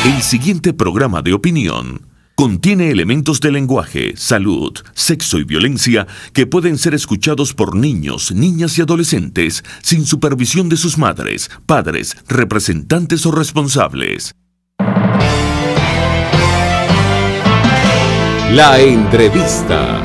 El siguiente programa de opinión contiene elementos de lenguaje, salud, sexo y violencia que pueden ser escuchados por niños, niñas y adolescentes sin supervisión de sus madres, padres, representantes o responsables. La entrevista.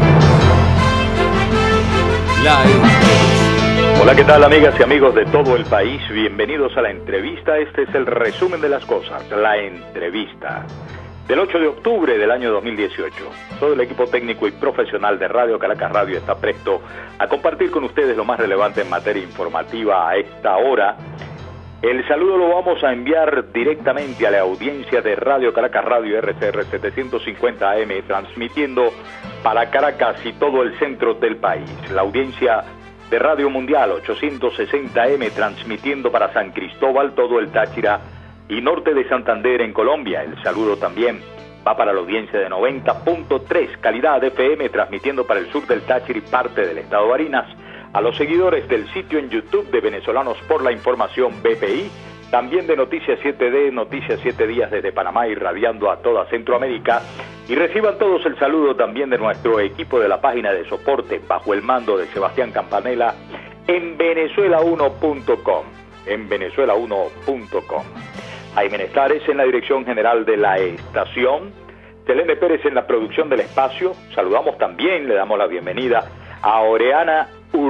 Hola, ¿qué tal, amigas y amigos de todo el país? Bienvenidos a La Entrevista. Este es el resumen de las cosas, La Entrevista. Del 8 de octubre del año 2018, todo el equipo técnico y profesional de Radio Caracas Radio está presto a compartir con ustedes lo más relevante en materia informativa a esta hora. El saludo lo vamos a enviar directamente a la audiencia de Radio Caracas Radio RCR 750 AM, transmitiendo para Caracas y todo el centro del país. La audiencia de Radio Mundial 860 AM, transmitiendo para San Cristóbal, todo el Táchira y norte de Santander en Colombia. El saludo también va para la audiencia de 90.3 calidad FM, transmitiendo para el sur del Táchira y parte del estado de Barinas. A los seguidores del sitio en YouTube de Venezolanos por la Información BPI, también de Noticias 7D, Noticias 7 Días desde Panamá, irradiando a toda Centroamérica. Y reciban todos el saludo también de nuestro equipo de la página de soporte bajo el mando de Sebastián Campanella en Venezuela1.com. En Venezuela1.com. Jaime Nestares en la dirección general de la estación. Selene Pérez en la producción del espacio. Saludamos también, le damos la bienvenida a Oriana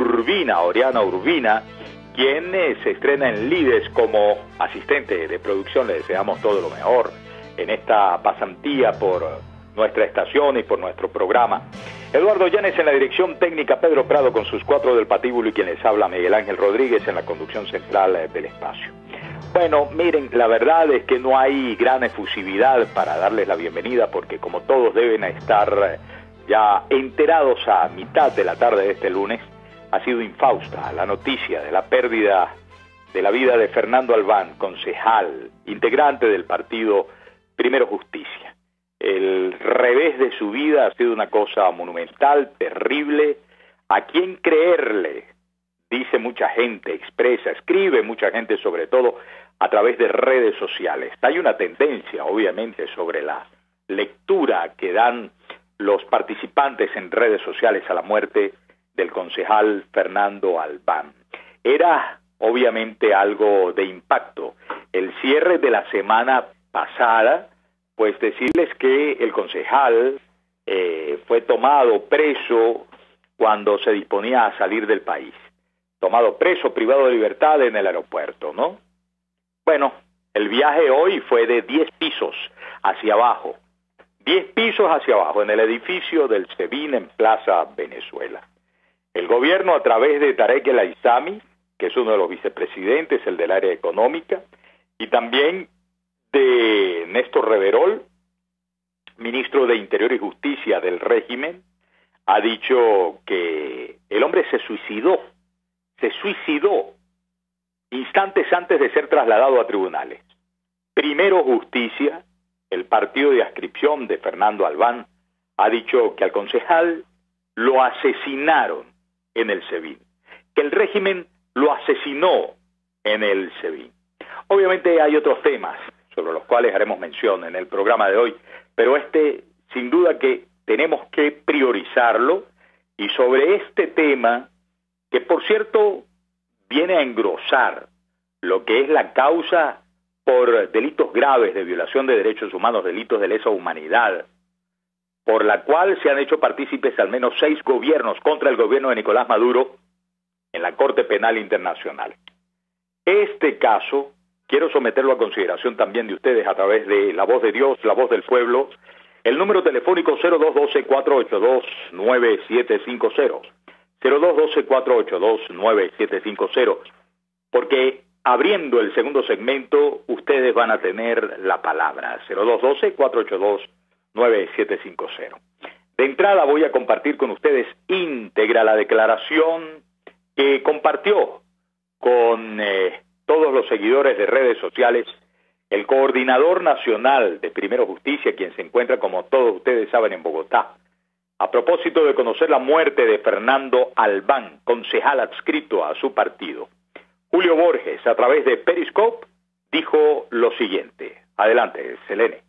Urbina, quien se estrena en Lides como asistente de producción. Le deseamos todo lo mejor en esta pasantía por nuestra estación y por nuestro programa. Eduardo Llanes en la dirección técnica, Pedro Prado con sus 4 del patíbulo y quien les habla, Miguel Ángel Rodríguez en la conducción central del espacio. Bueno, miren, la verdad es que no hay gran efusividad para darles la bienvenida porque como todos deben estar ya enterados a mitad de la tarde de este lunes, ha sido infausta la noticia de la pérdida de la vida de Fernando Albán, concejal, integrante del partido Primero Justicia. El revés de su vida ha sido una cosa monumental, terrible. ¿A quién creerle? Dice mucha gente, expresa, escribe mucha gente, sobre todo a través de redes sociales. Hay una tendencia, obviamente, sobre la lectura que dan los participantes en redes sociales a la muerte del concejal Fernando Albán. Era, obviamente, algo de impacto. El cierre de la semana pasada, pues decirles que el concejal fue tomado preso cuando se disponía a salir del país. Tomado preso, privado de libertad en el aeropuerto, ¿no? Bueno, el viaje hoy fue de 10 pisos hacia abajo. 10 pisos hacia abajo, en el edificio del SEBIN en Plaza Venezuela. El gobierno, a través de Tarek El Aizami, que es uno de los vicepresidentes, el del área económica, y también de Néstor Reverol, ministro de Interior y Justicia del régimen, ha dicho que el hombre se suicidó instantes antes de ser trasladado a tribunales. Primero Justicia, el partido de adscripción de Fernando Albán, ha dicho que al concejal lo asesinaron en el SEBIN, que el régimen lo asesinó en el SEBIN. Obviamente hay otros temas sobre los cuales haremos mención en el programa de hoy, pero sin duda que tenemos que priorizarlo, y sobre este tema, que por cierto viene a engrosar lo que es la causa por delitos graves de violación de derechos humanos, delitos de lesa humanidad, por la cual se han hecho partícipes al menos 6 gobiernos contra el gobierno de Nicolás Maduro en la Corte Penal Internacional. Este caso quiero someterlo a consideración también de ustedes a través de La Voz de Dios, La Voz del Pueblo, el número telefónico 0212-482-9750, 0212-482-9750, porque abriendo el segundo segmento, ustedes van a tener la palabra, 0212-482-9750. De entrada voy a compartir con ustedes íntegra la declaración que compartió con todos los seguidores de redes sociales el coordinador nacional de Primero Justicia, quien se encuentra, como todos ustedes saben, en Bogotá, a propósito de conocer la muerte de Fernando Albán, concejal adscrito a su partido. Julio Borges, a través de Periscope, dijo lo siguiente. Adelante, Selene.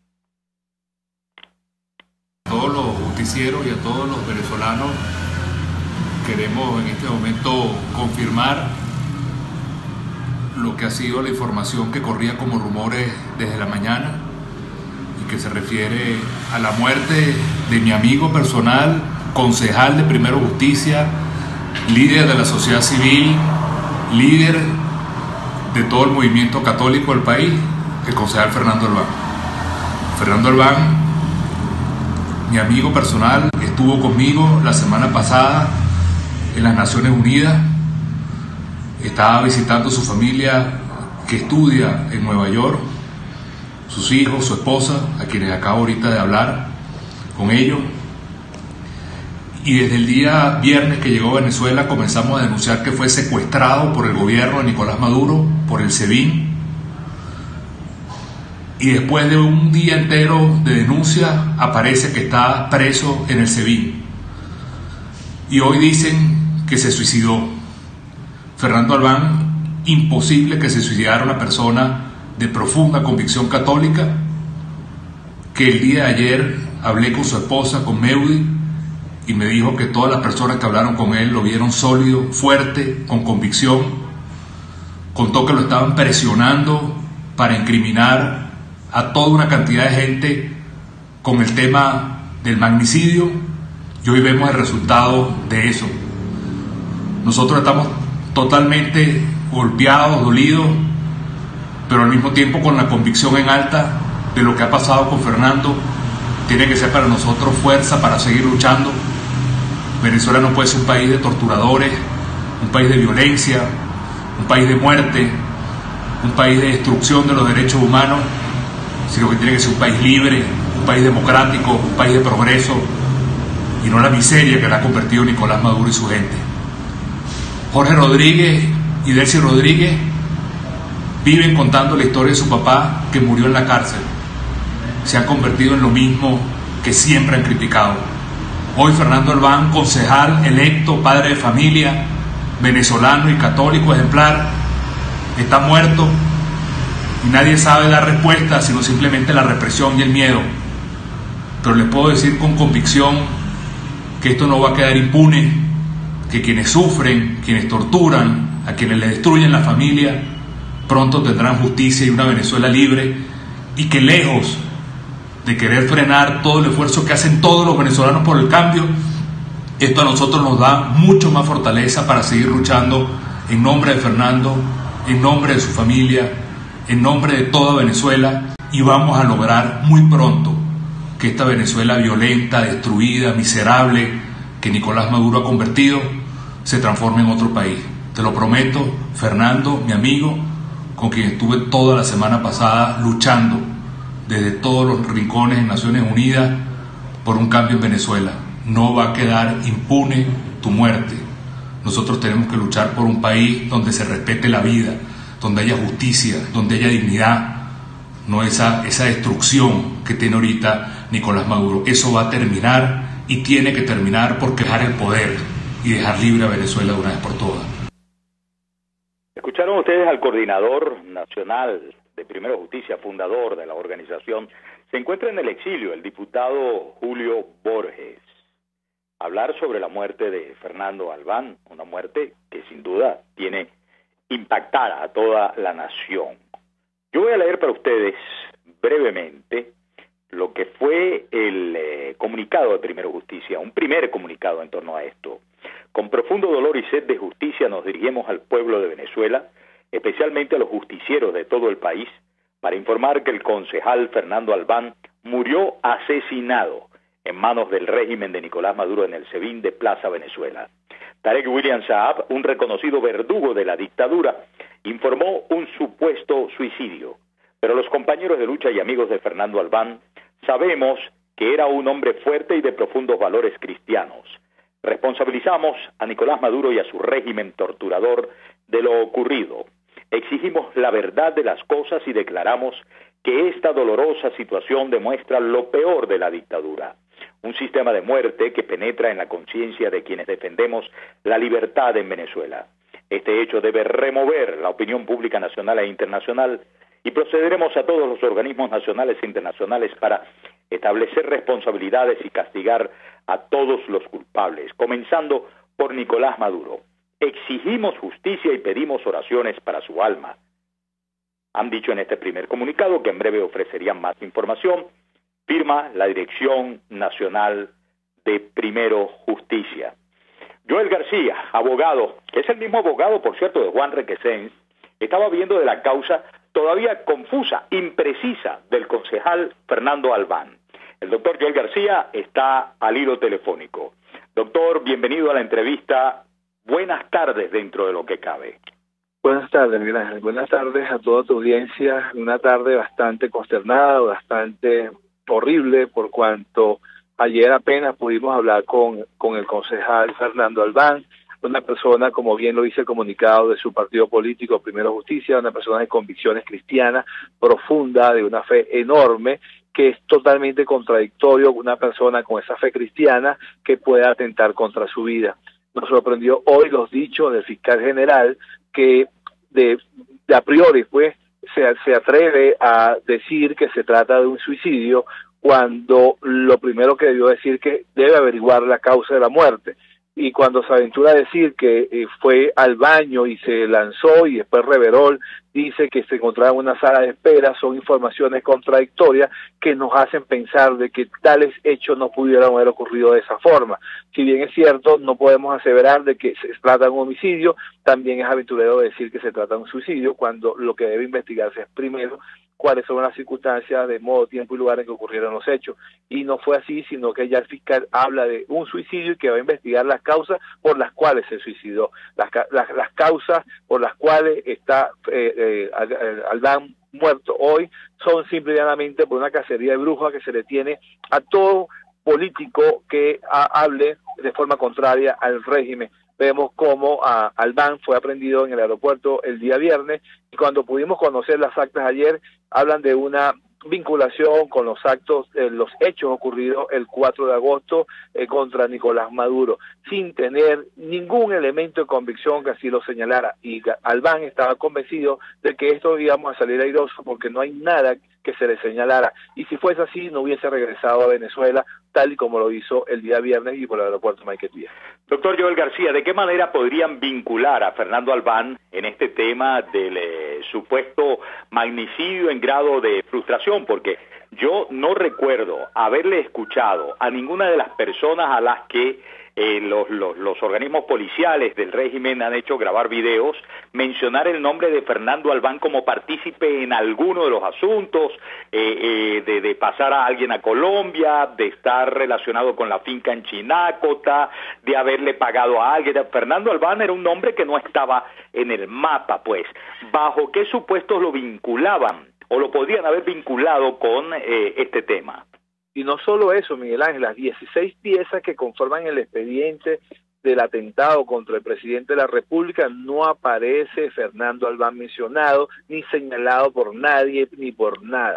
A todos los justicieros y a todos los venezolanos queremos en este momento confirmar lo que ha sido la información que corría como rumores desde la mañana y que se refiere a la muerte de mi amigo personal, concejal de Primero Justicia, líder de la sociedad civil, líder de todo el movimiento católico del país, el concejal Fernando Albán. Fernando Albán, mi amigo personal, estuvo conmigo la semana pasada en las Naciones Unidas. Estaba visitando su familia que estudia en Nueva York, sus hijos, su esposa, a quienes acabo ahorita de hablar con ellos. Y desde el día viernes que llegó a Venezuela comenzamos a denunciar que fue secuestrado por el gobierno de Nicolás Maduro, por el SEBIN. Y después de un día entero de denuncia aparece que está preso en el SEBIN. Y hoy dicen que se suicidó. Fernando Albán, imposible que se suicidara una persona de profunda convicción católica, que el día de ayer hablé con su esposa, con Meudi, y me dijo que todas las personas que hablaron con él lo vieron sólido, fuerte, con convicción. Contó que lo estaban presionando para incriminar a toda una cantidad de gente con el tema del magnicidio, y hoy vemos el resultado de eso. Nosotros estamos totalmente golpeados, dolidos, pero al mismo tiempo con la convicción en alta de lo que ha pasado con Fernando. Tiene que ser para nosotros fuerza para seguir luchando. Venezuela no puede ser un país de torturadores, un país de violencia, un país de muerte, un país de destrucción de los derechos humanos, sino que tiene que ser un país libre, un país democrático, un país de progreso, y no la miseria que la ha convertido Nicolás Maduro y su gente. Jorge Rodríguez y Delcy Rodríguez viven contando la historia de su papá que murió en la cárcel. Se han convertido en lo mismo que siempre han criticado. Hoy Fernando Albán, concejal electo, padre de familia, venezolano y católico ejemplar, está muerto y nadie sabe dar respuesta sino simplemente la represión y el miedo. Pero les puedo decir con convicción que esto no va a quedar impune, que quienes sufren, quienes torturan, a quienes le destruyen la familia, pronto tendrán justicia y una Venezuela libre, y que lejos de querer frenar todo el esfuerzo que hacen todos los venezolanos por el cambio, esto a nosotros nos da mucho más fortaleza para seguir luchando en nombre de Fernando, en nombre de su familia, en nombre de toda Venezuela, y vamos a lograr muy pronto que esta Venezuela violenta, destruida, miserable, que Nicolás Maduro ha convertido, se transforme en otro país. Te lo prometo, Fernando, mi amigo, con quien estuve toda la semana pasada luchando desde todos los rincones en Naciones Unidas por un cambio en Venezuela. No va a quedar impune tu muerte. Nosotros tenemos que luchar por un país donde se respete la vida, donde haya justicia, donde haya dignidad, no esa destrucción que tiene ahorita Nicolás Maduro. Eso va a terminar y tiene que terminar por dejar el poder y dejar libre a Venezuela de una vez por todas. Escucharon ustedes al coordinador nacional de Primero Justicia, fundador de la organización. Se encuentra en el exilio el diputado Julio Borges. Hablar sobre la muerte de Fernando Albán, una muerte que sin duda tiene impactada a toda la nación. Yo voy a leer para ustedes brevemente lo que fue el comunicado de Primero Justicia, un primer comunicado en torno a esto. Con profundo dolor y sed de justicia nos dirigimos al pueblo de Venezuela, especialmente a los justicieros de todo el país, para informar que el concejal Fernando Albán murió asesinado en manos del régimen de Nicolás Maduro en el SEBIN de Plaza Venezuela. Tarek William Saab, un reconocido verdugo de la dictadura, informó un supuesto suicidio, pero los compañeros de lucha y amigos de Fernando Albán sabemos que era un hombre fuerte y de profundos valores cristianos. Responsabilizamos a Nicolás Maduro y a su régimen torturador de lo ocurrido. Exigimos la verdad de las cosas y declaramos que esta dolorosa situación demuestra lo peor de la dictadura. Un sistema de muerte que penetra en la conciencia de quienes defendemos la libertad en Venezuela. Este hecho debe remover la opinión pública nacional e internacional y procederemos a todos los organismos nacionales e internacionales para establecer responsabilidades y castigar a todos los culpables, comenzando por Nicolás Maduro. Exigimos justicia y pedimos oraciones para su alma. Han dicho en este primer comunicado que en breve ofrecerían más información. Firma la Dirección Nacional de Primero Justicia. Joel García, abogado, que es el mismo abogado, por cierto, de Juan Requesens, estaba viendo de la causa todavía confusa, imprecisa, del concejal Fernando Albán. El doctor Joel García está al hilo telefónico. Doctor, bienvenido a la entrevista. Buenas tardes dentro de lo que cabe. Buenas tardes, Miguel Ángel. Buenas tardes a toda tu audiencia. Una tarde bastante consternada, bastante horrible, por cuanto ayer apenas pudimos hablar con el concejal Fernando Albán, una persona, como bien lo dice el comunicado de su partido político, Primero Justicia, una persona de convicciones cristianas profunda, de una fe enorme, que es totalmente contradictorio una persona con esa fe cristiana que pueda atentar contra su vida. Nos sorprendió hoy los dichos del fiscal general que de a priori pues se atreve a decir que se trata de un suicidio cuando lo primero que debió decir que debe averiguar la causa de la muerte. Y cuando se aventura a decir que fue al baño y se lanzó y después Reverol dice que se encontraba en una sala de espera, son informaciones contradictorias que nos hacen pensar de que tales hechos no pudieran haber ocurrido de esa forma. Si bien es cierto, no podemos aseverar de que se trata de un homicidio, también es aventurero decir que se trata de un suicidio cuando lo que debe investigarse es primero cuáles son las circunstancias de modo, tiempo y lugar en que ocurrieron los hechos. Y no fue así, sino que ya el fiscal habla de un suicidio y que va a investigar las causas por las cuales se suicidó. Las causas por las cuales está Albán muerto hoy son simple y llanamente por una cacería de brujas que se le tiene a todo político que hable de forma contraria al régimen. Vemos cómo Albán fue aprehendido en el aeropuerto el día viernes y cuando pudimos conocer las actas ayer, hablan de una vinculación con los actos, los hechos ocurridos el 4 de agosto contra Nicolás Maduro, sin tener ningún elemento de convicción que así lo señalara. Y Albán estaba convencido de que esto íbamos a salir airoso porque no hay nada que se le señalara. Y si fuese así, no hubiese regresado a Venezuela, tal y como lo hizo el día viernes y por el aeropuerto Maiquetía. Doctor Joel García, ¿de qué manera podrían vincular a Fernando Albán en este tema del supuesto magnicidio en grado de frustración? Porque yo no recuerdo haberle escuchado a ninguna de las personas a las que los organismos policiales del régimen han hecho grabar videos, mencionar el nombre de Fernando Albán como partícipe en alguno de los asuntos, de pasar a alguien a Colombia, de estar relacionado con la finca en Chinácota, de haberle pagado a alguien. Fernando Albán era un nombre que no estaba en el mapa, pues. ¿Bajo qué supuestos lo vinculaban o lo podrían haber vinculado con este tema? Y no solo eso, Miguel Ángel, las 16 piezas que conforman el expediente del atentado contra el presidente de la República no aparece Fernando Albán mencionado, ni señalado por nadie, ni por nada.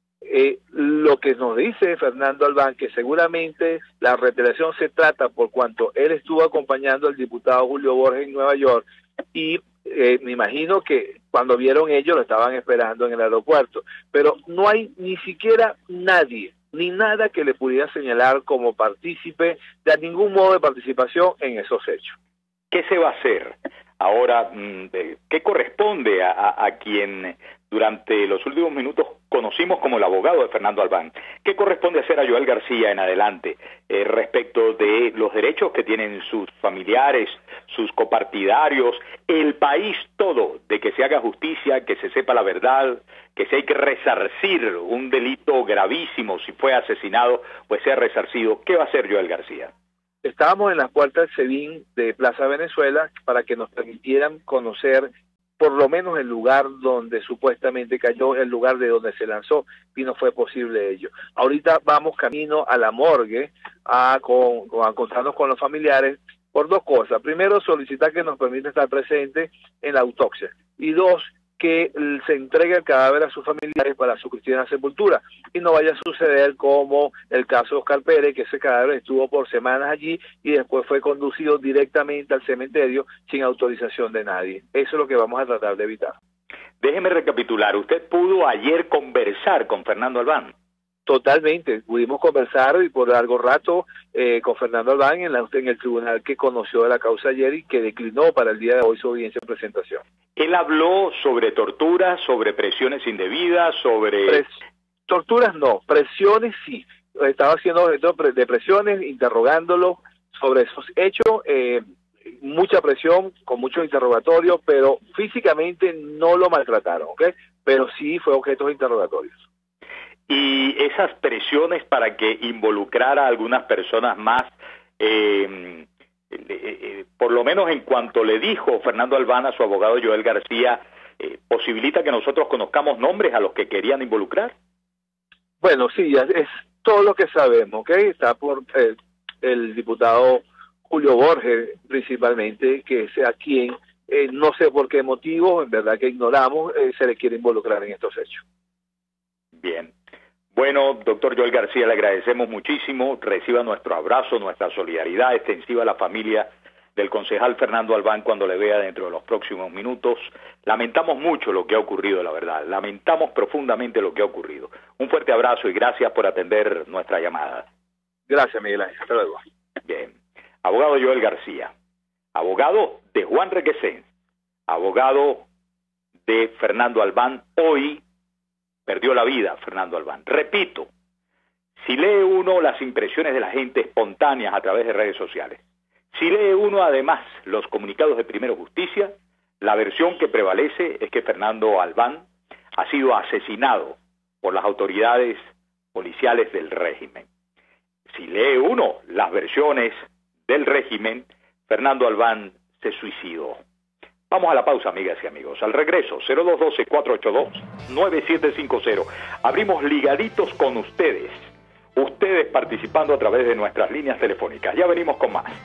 Lo que nos dice Fernando Albán, que seguramente la retaliación se trata por cuanto él estuvo acompañando al diputado Julio Borges en Nueva York y me imagino que cuando vieron ellos lo estaban esperando en el aeropuerto, pero no hay ni siquiera nadie ni nada que le pudiera señalar como partícipe de ningún modo de participación en esos hechos. ¿Qué se va a hacer ahora? ¿Qué corresponde a quien durante los últimos minutos conocimos como el abogado de Fernando Albán? ¿Qué corresponde hacer a Joel García en adelante respecto de los derechos que tienen sus familiares, sus copartidarios, el país todo, de que se haga justicia, que se sepa la verdad, que si hay que resarcir un delito gravísimo, si fue asesinado, pues sea resarcido? ¿Qué va a hacer Joel García? Estábamos en las puertas del SEBIN de Plaza Venezuela para que nos permitieran conocer por lo menos el lugar donde supuestamente cayó, el lugar de donde se lanzó, y no fue posible ello. Ahorita vamos camino a la morgue a encontrarnos con los familiares por dos cosas. Primero, solicitar que nos permita estar presentes en la autopsia. Y dos, que se entregue el cadáver a sus familiares para su cristiana sepultura y no vaya a suceder como el caso de Oscar Pérez, que ese cadáver estuvo por semanas allí y después fue conducido directamente al cementerio sin autorización de nadie. Eso es lo que vamos a tratar de evitar. Déjeme recapitular, usted pudo ayer conversar con Fernando Albán. Totalmente, pudimos conversar y por largo rato con Fernando Albán en el tribunal que conoció de la causa ayer y que declinó para el día de hoy su audiencia de presentación. Él habló sobre torturas, sobre presiones indebidas, sobre... Torturas no, presiones sí. Estaba haciendo objeto de presiones, interrogándolo sobre esos hechos, mucha presión, con muchos interrogatorios, pero físicamente no lo maltrataron, ¿ok? Pero sí fue objeto de interrogatorios. Y esas presiones para que involucrara a algunas personas más, por lo menos en cuanto le dijo Fernando Albán a su abogado Joel García, ¿posibilita que nosotros conozcamos nombres a los que querían involucrar? Bueno, sí, es todo lo que sabemos, ¿ok? Está por el diputado Julio Borges, principalmente, que es a quien, no sé por qué motivo, en verdad que ignoramos, se le quiere involucrar en estos hechos. Bien. Bueno, doctor Joel García, le agradecemos muchísimo. Reciba nuestro abrazo, nuestra solidaridad extensiva a la familia del concejal Fernando Albán cuando le vea dentro de los próximos minutos. Lamentamos mucho lo que ha ocurrido, la verdad. Lamentamos profundamente lo que ha ocurrido. Un fuerte abrazo y gracias por atender nuestra llamada. Gracias, Miguel Ángel. Hasta luego. Bien. Abogado Joel García, abogado de Juan Requesens, abogado de Fernando Albán. Hoy perdió la vida Fernando Albán. Repito, si lee uno las impresiones de la gente espontáneas a través de redes sociales, si lee uno además los comunicados de Primero Justicia, la versión que prevalece es que Fernando Albán ha sido asesinado por las autoridades policiales del régimen. Si lee uno las versiones del régimen, Fernando Albán se suicidó. Vamos a la pausa, amigas y amigos. Al regreso, 0212-482-9750. Abrimos ligaditos con ustedes. Ustedes participando a través de nuestras líneas telefónicas. Ya venimos con más.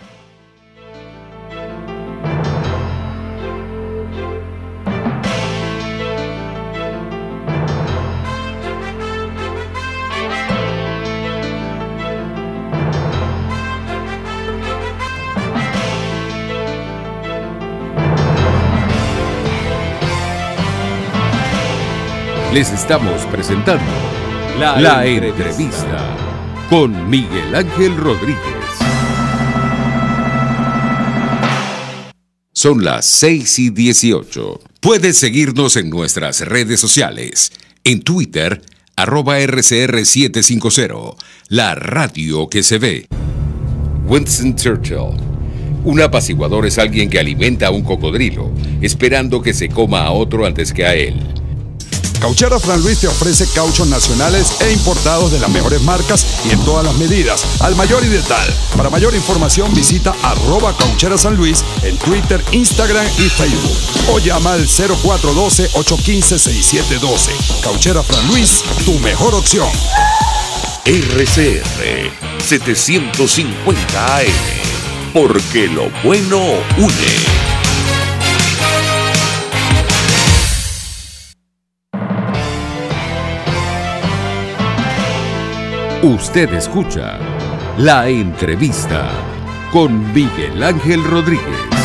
Les estamos presentando la entrevista con Miguel Ángel Rodríguez. Son las 6:18. Puedes seguirnos en nuestras redes sociales. En Twitter, @RCR750, la radio que se ve. Winston Churchill. Un apaciguador es alguien que alimenta a un cocodrilo, esperando que se coma a otro antes que a él. Cauchera Fran Luis te ofrece cauchos nacionales e importados de las mejores marcas y en todas las medidas, al mayor y de tal. Para mayor información visita @Cauchera San Luis en Twitter, Instagram y Facebook. O llama al 0412-815-6712. Cauchera Fran Luis, tu mejor opción. RCR 750 AM, porque lo bueno une. Usted escucha La Entrevista con Miguel Ángel Rodríguez.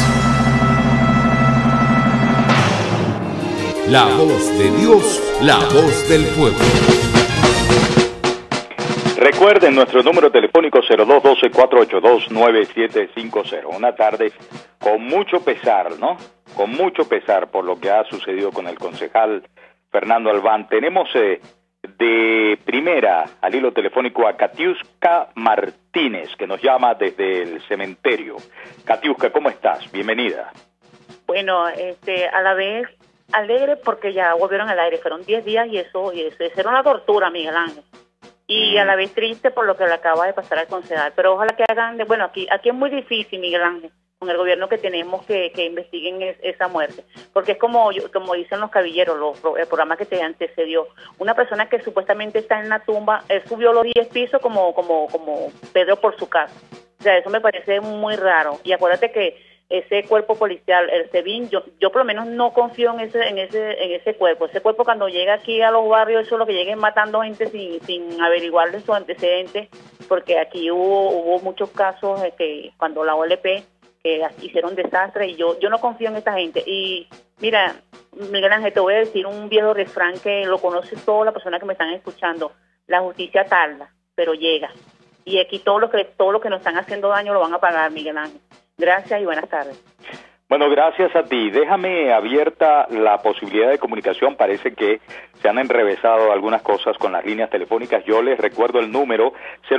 La voz de Dios, la voz del pueblo. Recuerden nuestro número telefónico 0212-482-9750. Una tarde con mucho pesar, ¿no? Con mucho pesar por lo que ha sucedido con el concejal Fernando Albán. Tenemos de primera al hilo telefónico a Katiuska Martínez, que nos llama desde el cementerio. Katiuska, ¿cómo estás? Bienvenida. Bueno, a la vez alegre porque ya volvieron al aire, fueron 10 días y eso era una tortura, Miguel Ángel. Y a la vez triste por lo que le acaba de pasar al concejal, pero ojalá que hagan, bueno, aquí es muy difícil, Miguel Ángel, con el gobierno que tenemos que investiguen esa muerte, porque es como dicen los cabilleros, el programa que te antecedió, una persona que supuestamente está en la tumba, él subió los 10 pisos como Pedro por su casa. O sea, eso me parece muy raro. Y acuérdate que ese cuerpo policial, el SEBIN, yo por lo menos no confío en ese cuerpo. Ese cuerpo cuando llega aquí a los barrios, eso es lo que lleguen matando gente sin averiguarle sus antecedentes, porque aquí hubo muchos casos que cuando la OLP hicieron desastre y yo no confío en esta gente. Y mira, Miguel Ángel, te voy a decir un viejo refrán que lo conoce toda la persona que me están escuchando. La justicia tarda, pero llega. Y aquí todo lo que nos están haciendo daño lo van a pagar, Miguel Ángel. Gracias y buenas tardes. Bueno, gracias a ti. Déjame abierta la posibilidad de comunicación. Parece que se han enrevesado algunas cosas con las líneas telefónicas. Yo les recuerdo el número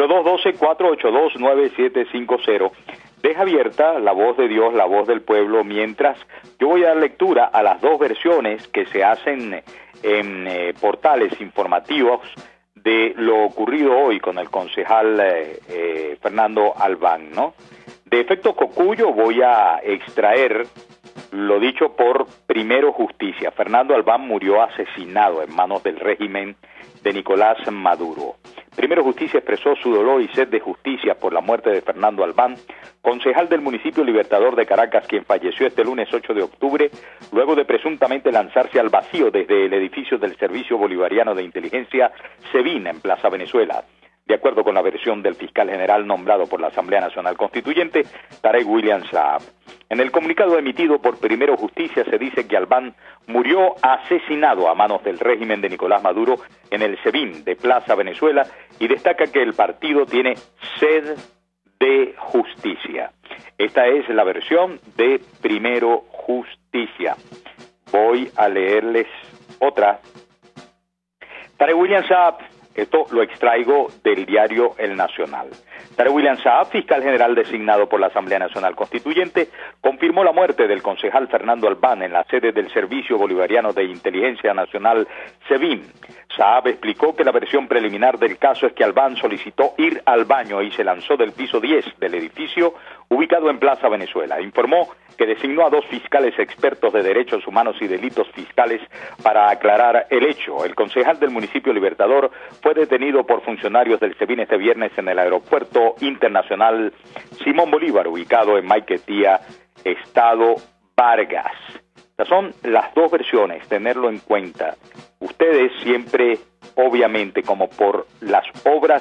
0212-482-9750. Deja abierta la voz de Dios, la voz del pueblo, mientras yo voy a dar lectura a las dos versiones que se hacen en portales informativos de lo ocurrido hoy con el concejal Fernando Albán, ¿no? De efecto Cocuyo voy a extraer lo dicho por Primero Justicia. Fernando Albán murió asesinado en manos del régimen de Nicolás Maduro. Primero Justicia expresó su dolor y sed de justicia por la muerte de Fernando Albán, concejal del municipio Libertador de Caracas, quien falleció este lunes 8 de octubre, luego de presuntamente lanzarse al vacío desde el edificio del Servicio Bolivariano de Inteligencia, SEBIN, en Plaza Venezuela. De acuerdo con la versión del fiscal general nombrado por la Asamblea Nacional Constituyente, Tarek William Saab. En el comunicado emitido por Primero Justicia se dice que Albán murió asesinado a manos del régimen de Nicolás Maduro en el SEBIN de Plaza Venezuela y destaca que el partido tiene sed de justicia. Esta es la versión de Primero Justicia. Voy a leerles otra. Tarek William Saab. Esto lo extraigo del diario El Nacional. Tarek William Saab, fiscal general designado por la Asamblea Nacional Constituyente, confirmó la muerte del concejal Fernando Albán en la sede del Servicio Bolivariano de Inteligencia Nacional, SEBIN. Saab explicó que la versión preliminar del caso es que Albán solicitó ir al baño y se lanzó del piso 10 del edificio ubicado en Plaza Venezuela. Informó que designó a 2 fiscales expertos de derechos humanos y delitos fiscales para aclarar el hecho. El concejal del municipio Libertador fue detenido por funcionarios del SEBIN este viernes en el aeropuerto internacional Simón Bolívar, ubicado en Maiquetía, Estado Vargas. Estas son las dos versiones, tenerlo en cuenta. Ustedes siempre, obviamente, como por las obras,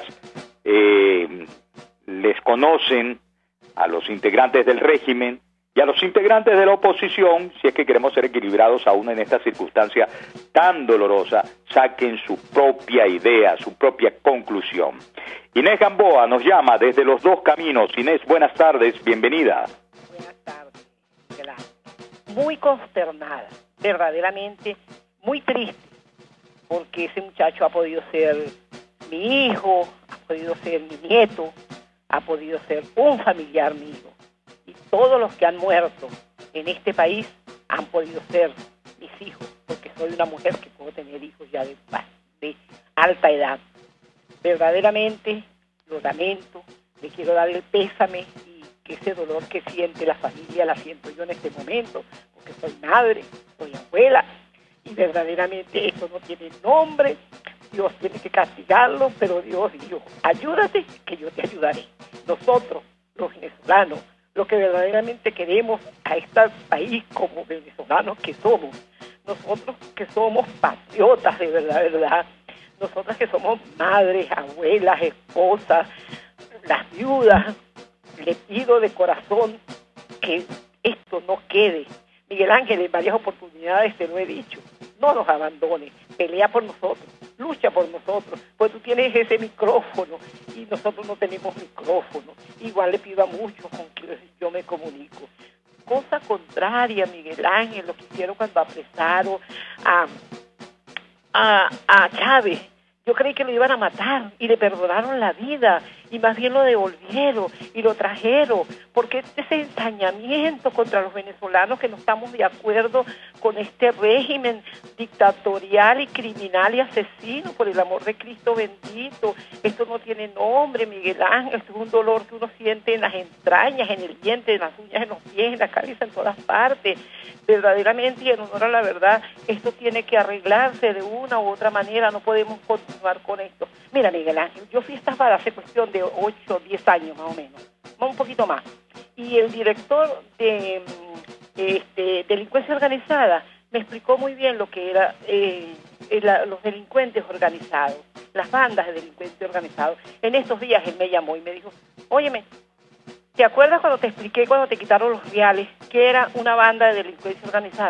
les conocen a los integrantes del régimen y a los integrantes de la oposición, si es que queremos ser equilibrados aún en esta circunstancia tan dolorosa, saquen su propia idea, su propia conclusión. Inés Gamboa nos llama desde Los Dos Caminos. Inés, buenas tardes, bienvenida. Buenas tardes, muy consternada, verdaderamente muy triste, porque ese muchacho ha podido ser mi hijo, ha podido ser mi nieto, ha podido ser un familiar mío. Y todos los que han muerto en este país han podido ser mis hijos, porque soy una mujer que puedo tener hijos ya de alta edad. Verdaderamente lo lamento, le quiero dar el pésame y que ese dolor que siente la familia la siento yo en este momento, porque soy madre, soy abuela, y verdaderamente eso no tiene nombre. Dios tiene que castigarlo, pero Dios dijo, ayúdate que yo te ayudaré. Nosotros, los venezolanos, lo que verdaderamente queremos a este país como venezolanos que somos, nosotros que somos patriotas de verdad, nosotras que somos madres, abuelas, esposas, las viudas, le pido de corazón que esto no quede. Miguel Ángel, en varias oportunidades te lo he dicho, no nos abandones, pelea por nosotros, lucha por nosotros, pues tú tienes ese micrófono y nosotros no tenemos micrófono. Igual le pido a muchos con quienes yo me comunico. Cosa contraria, Miguel Ángel, lo que hicieron cuando apresaron a Chávez. Yo creí que lo iban a matar y le perdonaron la vida y más bien lo devolvieron y lo trajeron, porque ese ensañamiento contra los venezolanos que no estamos de acuerdo con este régimen dictatorial y criminal y asesino, por el amor de Cristo bendito, esto no tiene nombre, Miguel Ángel, esto es un dolor que uno siente en las entrañas, en el diente, en las uñas, en los pies, en la cabeza, en todas partes. Verdaderamente y en honor a la verdad, esto tiene que arreglarse de una u otra manera, no podemos continuar con esto. Mira, Miguel Ángel, yo fui a estas balas hace cuestión de 8 o 10 años más o menos, un poquito más, y el director de delincuencia organizada me explicó muy bien lo que era los delincuentes organizados, las bandas de delincuentes organizados. En estos días él me llamó y me dijo, óyeme, ¿te acuerdas cuando te expliqué cuando te quitaron los reales que era una banda de delincuencia organizada?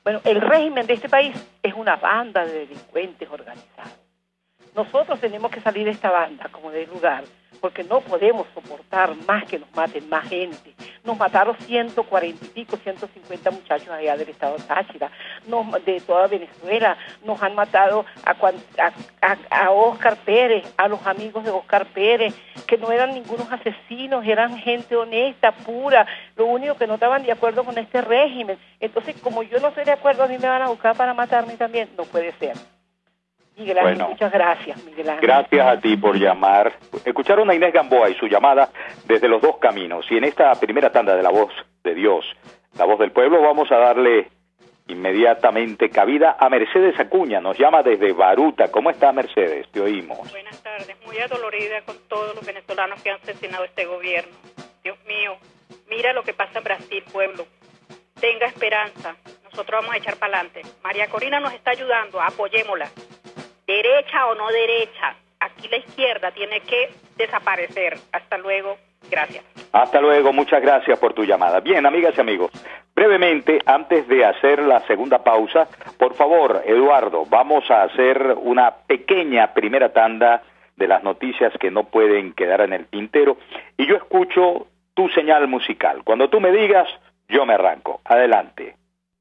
Bueno, el régimen de este país es una banda de delincuentes organizados. Nosotros tenemos que salir de esta banda como de lugar, porque no podemos soportar más que nos maten más gente. Nos mataron 140 y pico, 150 muchachos allá del estado de Táchira, de toda Venezuela. Nos han matado a Óscar Pérez, a los amigos de Óscar Pérez, que no eran ningunos asesinos, eran gente honesta, pura. Lo único que no estaban de acuerdo con este régimen. Entonces, como yo no estoy de acuerdo, a mí me van a buscar para matarme también. No puede ser. Miguel Ángel, bueno, muchas gracias, Miguel Ángel. Gracias a ti por llamar. Escucharon a Inés Gamboa y su llamada desde los dos caminos. Y en esta primera tanda de La Voz de Dios, La Voz del Pueblo, vamos a darle inmediatamente cabida a Mercedes Acuña. Nos llama desde Baruta. ¿Cómo está, Mercedes? Te oímos. Buenas tardes. Muy adolorida con todos los venezolanos que han asesinado este gobierno. Dios mío, mira lo que pasa en Brasil, pueblo. Tenga esperanza. Nosotros vamos a echar para adelante. María Corina nos está ayudando. Apoyémosla. Derecha o no derecha, aquí la izquierda tiene que desaparecer. Hasta luego, gracias. Hasta luego, muchas gracias por tu llamada. Bien, amigas y amigos, brevemente, antes de hacer la segunda pausa, por favor, Eduardo, vamos a hacer una pequeña primera tanda de las noticias que no pueden quedar en el tintero, y yo escucho tu señal musical. Cuando tú me digas, yo me arranco. Adelante.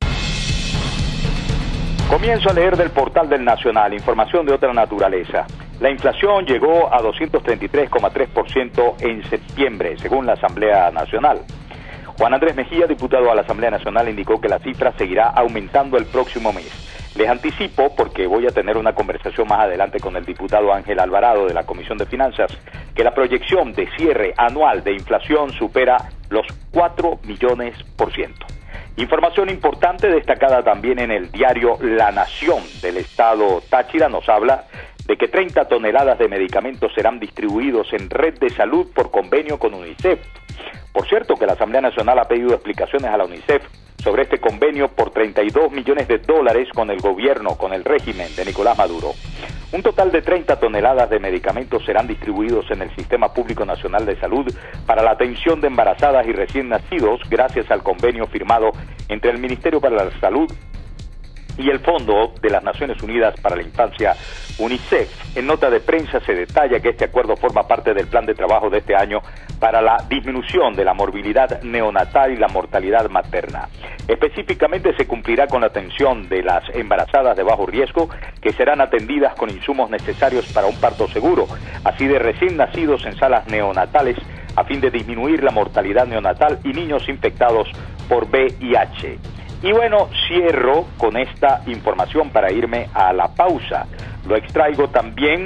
Comienzo a leer del portal del Nacional, información de otra naturaleza. La inflación llegó a 233,3% en septiembre, según la Asamblea Nacional. Juan Andrés Mejía, diputado a la Asamblea Nacional, indicó que la cifra seguirá aumentando el próximo mes. Les anticipo, porque voy a tener una conversación más adelante con el diputado Ángel Alvarado de la Comisión de Finanzas, que la proyección de cierre anual de inflación supera los 4 millones%. Información importante destacada también en el diario La Nación del estado Táchira nos habla de que 30 toneladas de medicamentos serán distribuidos en red de salud por convenio con UNICEF. Por cierto que la Asamblea Nacional ha pedido explicaciones a la UNICEF sobre este convenio por $32 millones con el gobierno, con el régimen de Nicolás Maduro. Un total de 30 toneladas de medicamentos serán distribuidos en el Sistema Público Nacional de Salud para la atención de embarazadas y recién nacidos gracias al convenio firmado entre el Ministerio para la Salud y el Fondo de las Naciones Unidas para la Infancia, UNICEF. En nota de prensa se detalla que este acuerdo forma parte del plan de trabajo de este año para la disminución de la morbilidad neonatal y la mortalidad materna. Específicamente se cumplirá con la atención de las embarazadas de bajo riesgo, que serán atendidas con insumos necesarios para un parto seguro, así de recién nacidos en salas neonatales, a fin de disminuir la mortalidad neonatal y niños infectados por VIH. Y bueno, cierro con esta información para irme a la pausa. Lo extraigo también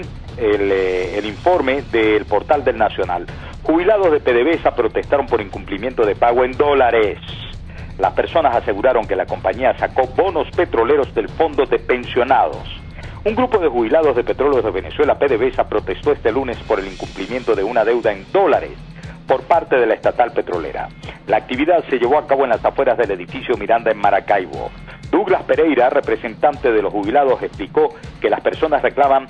el informe del portal del Nacional. Jubilados de PDVSA protestaron por incumplimiento de pago en dólares. Las personas aseguraron que la compañía sacó bonos petroleros del fondo de pensionados. Un grupo de jubilados de Petróleos de Venezuela, PDVSA, protestó este lunes por el incumplimiento de una deuda en dólares por parte de la estatal petrolera. La actividad se llevó a cabo en las afueras del edificio Miranda en Maracaibo. Douglas Pereira, representante de los jubilados, explicó que las personas reclaman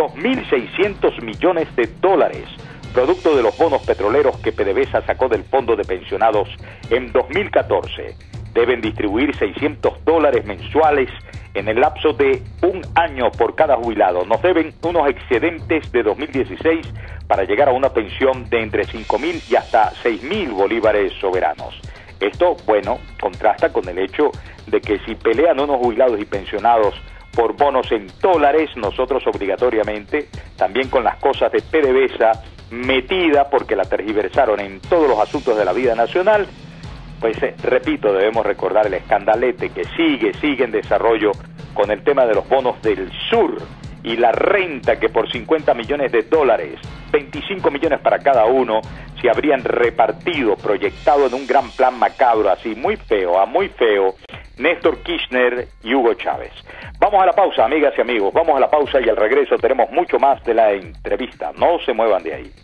2.600 millones de dólares, producto de los bonos petroleros que PDVSA sacó del fondo de pensionados en 2014. Deben distribuir $600 mensuales en el lapso de un año por cada jubilado. Nos deben unos excedentes de 2016 para llegar a una pensión de entre 5.000 y hasta 6.000 bolívares soberanos. Esto, bueno, contrasta con el hecho de que si pelean unos jubilados y pensionados por bonos en dólares, nosotros obligatoriamente, también con las cosas de PDVSA metida, porque la tergiversaron en todos los asuntos de la vida nacional, pues repito, debemos recordar el escandalete que sigue en desarrollo con el tema de los bonos del sur y la renta que por 50 millones de dólares, 25 millones para cada uno, se habrían repartido, proyectado en un gran plan macabro, así muy feo, Néstor Kirchner y Hugo Chávez. Vamos a la pausa, amigas y amigos, vamos a la pausa y al regreso tenemos mucho más de la entrevista. No se muevan de ahí.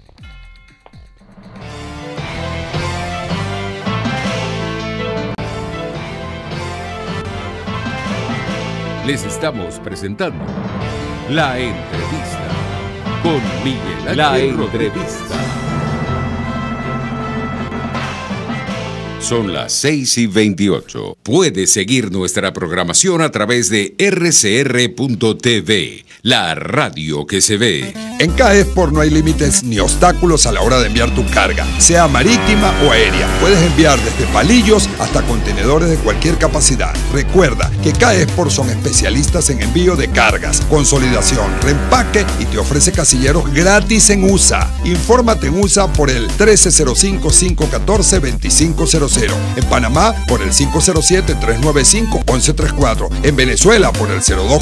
Les estamos presentando La Entrevista con Miguel Ángel Rodríguez. Son las 6:28. Puedes seguir nuestra programación a través de rcr.tv, la radio que se ve. En Caesport no hay límites ni obstáculos a la hora de enviar tu carga, sea marítima o aérea. Puedes enviar desde palillos hasta contenedores de cualquier capacidad. Recuerda que Caesport son especialistas en envío de cargas, consolidación, reempaque y te ofrece casilleros gratis en USA. Infórmate en USA por el 1305-514-2500. En Panamá por el 507-395-1134. En Venezuela por el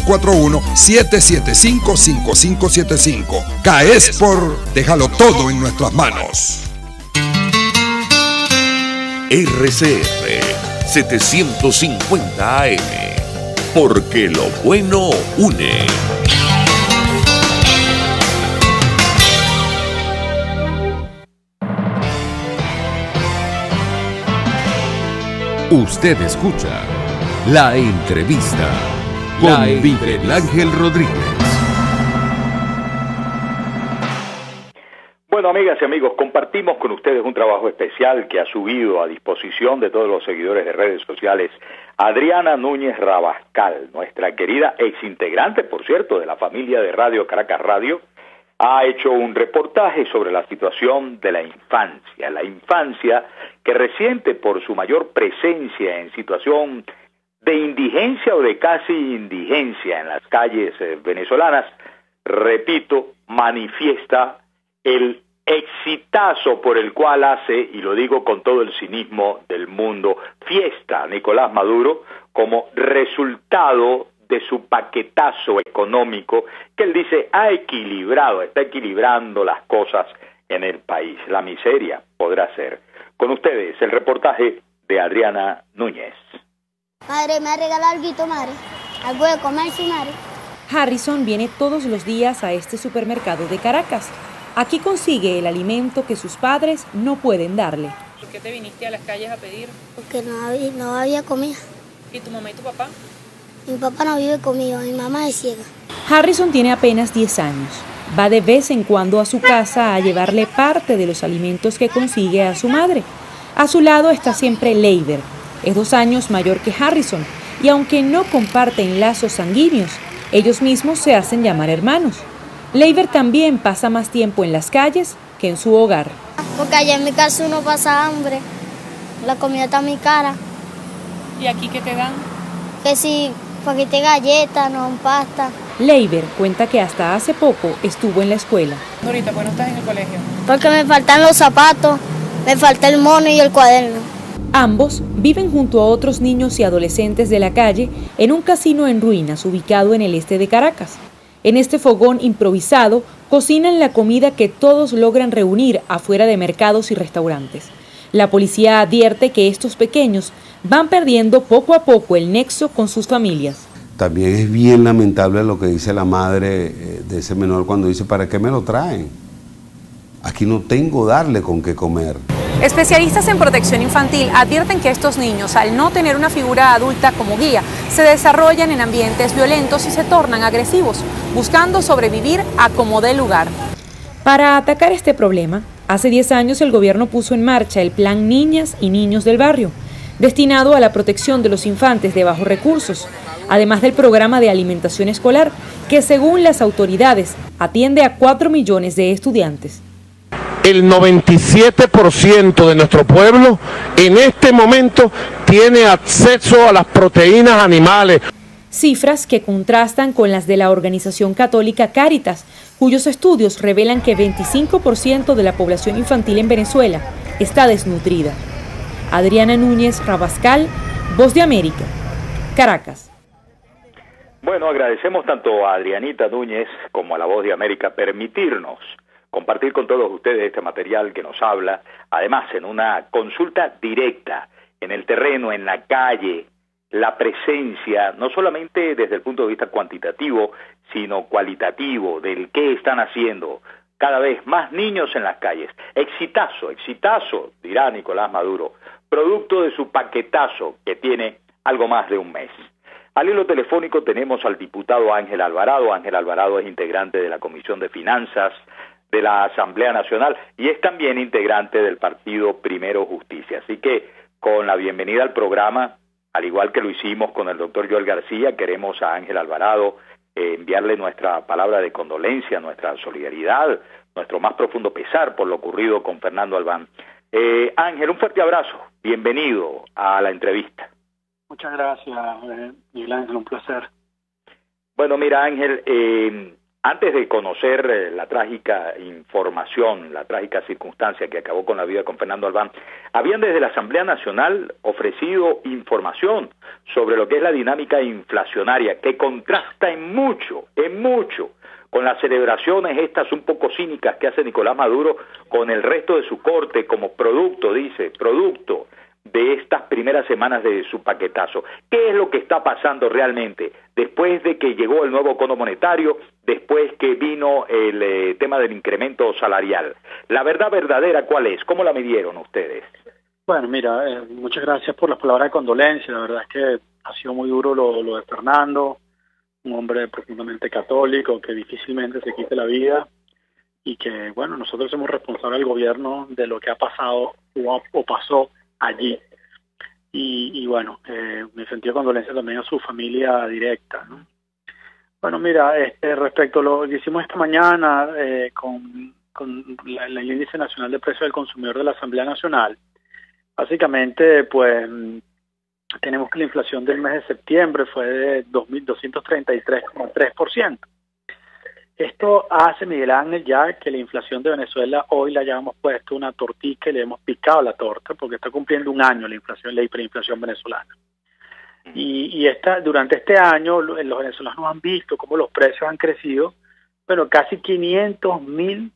0241-775-5575. Caesport, déjalo todo en nuestras manos. RCR 750 AM, porque lo bueno une. Usted escucha La Entrevista con Miguel Ángel Rodríguez. Bueno, amigas y amigos, compartimos con ustedes un trabajo especial que ha subido a disposición de todos los seguidores de redes sociales Adriana Núñez Rabascal, nuestra querida exintegrante, por cierto, de la familia de Radio Caracas Radio. Ha hecho un reportaje sobre la situación de la infancia que resiente por su mayor presencia en situación de indigencia o de casi indigencia en las calles venezolanas. Repito, manifiesta el exitazo por el cual hace, y lo digo con todo el cinismo del mundo, fiesta Nicolás Maduro como resultado de su paquetazo económico que él dice está equilibrando las cosas en el país. La miseria podrá ser. Con ustedes el reportaje de Adriana Núñez. Madre, me ha regalado algo, madre. Algo de comer, sí, madre. Harrison viene todos los días a este supermercado de Caracas. Aquí consigue el alimento que sus padres no pueden darle. ¿Por qué te viniste a las calles a pedir? Porque no había comida. ¿Y tu mamá y tu papá? Mi papá no vive conmigo, mi mamá es ciega. Harrison tiene apenas 10 años. Va de vez en cuando a su casa a llevarle parte de los alimentos que consigue a su madre. A su lado está siempre Leiber. Es 2 años mayor que Harrison y aunque no comparten lazos sanguíneos, ellos mismos se hacen llamar hermanos. Leiber también pasa más tiempo en las calles que en su hogar. Porque allá en mi casa uno pasa hambre, la comida está muy cara. ¿Y aquí qué te dan? Que si paquete de galletas, no pasta. Leiber cuenta que hasta hace poco estuvo en la escuela. Ahorita, ¿por qué no estás en el colegio? Porque me faltan los zapatos, me falta el mono y el cuaderno. Ambos viven junto a otros niños y adolescentes de la calle en un casino en ruinas ubicado en el este de Caracas. En este fogón improvisado cocinan la comida que todos logran reunir afuera de mercados y restaurantes. La policía advierte que estos pequeños van perdiendo poco a poco el nexo con sus familias. También es bien lamentable lo que dice la madre de ese menor cuando dice, ¿para qué me lo traen? Aquí no tengo darle con qué comer. Especialistas en protección infantil advierten que estos niños, al no tener una figura adulta como guía, se desarrollan en ambientes violentos y se tornan agresivos, buscando sobrevivir a como dé lugar. Para atacar este problema, hace 10 años el gobierno puso en marcha el Plan Niñas y Niños del Barrio, destinado a la protección de los infantes de bajos recursos, además del programa de alimentación escolar, que según las autoridades atiende a 4 millones de estudiantes. El 97% de nuestro pueblo en este momento tiene acceso a las proteínas animales. Cifras que contrastan con las de la organización católica Cáritas, cuyos estudios revelan que 25% de la población infantil en Venezuela está desnutrida. Adriana Núñez Rabascal, Voz de América, Caracas. Bueno, agradecemos tanto a Adrianita Núñez como a la Voz de América permitirnos compartir con todos ustedes este material que nos habla, además en una consulta directa, en el terreno, en la calle, la presencia, no solamente desde el punto de vista cuantitativo, sino cualitativo, del qué están haciendo cada vez más niños en las calles. Exitazo, dirá Nicolás Maduro, producto de su paquetazo que tiene algo más de un mes. Al hilo telefónico tenemos al diputado Ángel Alvarado. Ángel Alvarado es integrante de la Comisión de Finanzas de la Asamblea Nacional y es también integrante del partido Primero Justicia. Así que con la bienvenida al programa, al igual que lo hicimos con el doctor Joel García. Queremos a Ángel Alvarado enviarle nuestra palabra de condolencia, nuestra solidaridad, nuestro más profundo pesar por lo ocurrido con Fernando Albán. Ángel, un fuerte abrazo, bienvenido a la entrevista. Muchas gracias, Miguel Ángel, un placer. Bueno, mira, Ángel, antes de conocer la trágica información, la trágica circunstancia que acabó con la vida con Fernando Albán, habían desde la Asamblea Nacional ofrecido información sobre lo que es la dinámica inflacionaria, que contrasta en mucho, con las celebraciones estas un poco cínicas que hace Nicolás Maduro con el resto de su corte como producto de estas primeras semanas de su paquetazo. ¿Qué es lo que está pasando realmente después de que llegó el nuevo Fondo Monetario, después que vino el tema del incremento salarial? La verdad verdadera, ¿cuál es? ¿Cómo la midieron ustedes? Bueno, mira, muchas gracias por las palabras de condolencia. La verdad es que ha sido muy duro lo de Fernando, un hombre profundamente católico que difícilmente se quite la vida y que, bueno, nosotros somos responsables del gobierno de lo que ha pasado o pasó allí. Y bueno, mi sentido de condolencia también a su familia directa, ¿no? Bueno, mira, respecto a lo que hicimos esta mañana con el Índice Nacional de Precios del Consumidor de la Asamblea Nacional, básicamente, pues, tenemos que la inflación del mes de septiembre fue de 233,3%. Esto hace, Miguel Ángel, ya que la inflación de Venezuela hoy la hayamos puesto una tortica y le hemos picado la torta, porque está cumpliendo un año la hiperinflación venezolana. Y durante este año los venezolanos han visto cómo los precios han crecido, pero casi 500.000%,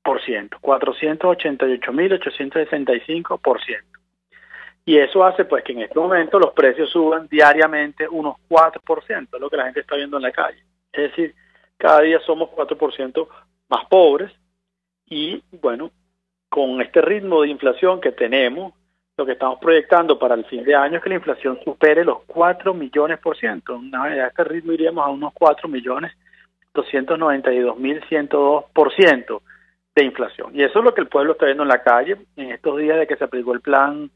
488.865%. Y eso hace pues que en este momento los precios suban diariamente unos 4%, es lo que la gente está viendo en la calle. Es decir, cada día somos 4% más pobres y, bueno, con este ritmo de inflación que tenemos, lo que estamos proyectando para el fin de año es que la inflación supere los 4 millones %. A este ritmo iríamos a unos 4.292.102% de inflación. Y eso es lo que el pueblo está viendo en la calle en estos días de que se aplicó el plan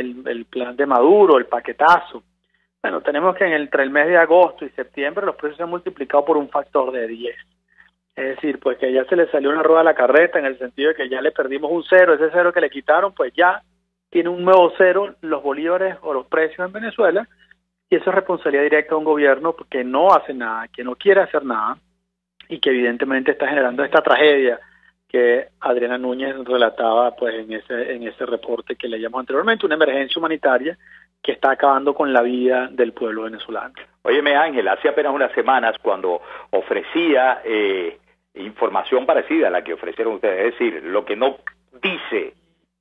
de Maduro, el paquetazo. Bueno, tenemos que entre el mes de agosto y septiembre los precios se han multiplicado por un factor de 10. Es decir, pues que ya se le salió una rueda a la carreta en el sentido de que ya le perdimos un cero. Ese cero que le quitaron, pues ya tiene un nuevo cero los bolívares o los precios en Venezuela. Y eso es responsabilidad directa de un gobierno que no hace nada, que no quiere hacer nada y que evidentemente está generando esta tragedia que Adriana Núñez relataba pues en ese reporte que leíamos anteriormente, una emergencia humanitaria que está acabando con la vida del pueblo venezolano. Óyeme, Ángel, hace apenas unas semanas cuando ofrecía información parecida a la que ofrecieron ustedes, es decir, lo que no dice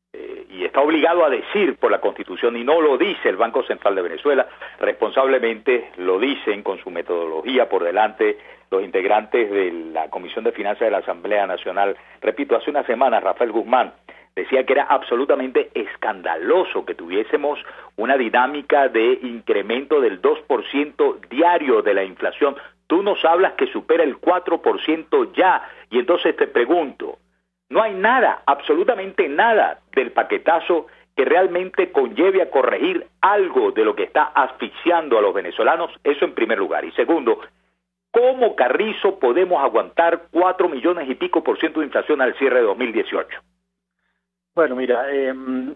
y está obligado a decir por la Constitución y no lo dice el Banco Central de Venezuela, responsablemente lo dicen con su metodología por delante los integrantes de la Comisión de Finanzas de la Asamblea Nacional. Repito, hace unas semanas Rafael Guzmán decía que era absolutamente escandaloso que tuviésemos una dinámica de incremento del 2% diario de la inflación. Tú nos hablas que supera el 4% ya, y entonces te pregunto, no hay nada, absolutamente nada del paquetazo que realmente conlleve a corregir algo de lo que está asfixiando a los venezolanos. Eso en primer lugar. Y segundo, ¿cómo, Carrizo, podemos aguantar 4 millones y pico % de inflación al cierre de 2018? Bueno, mira, del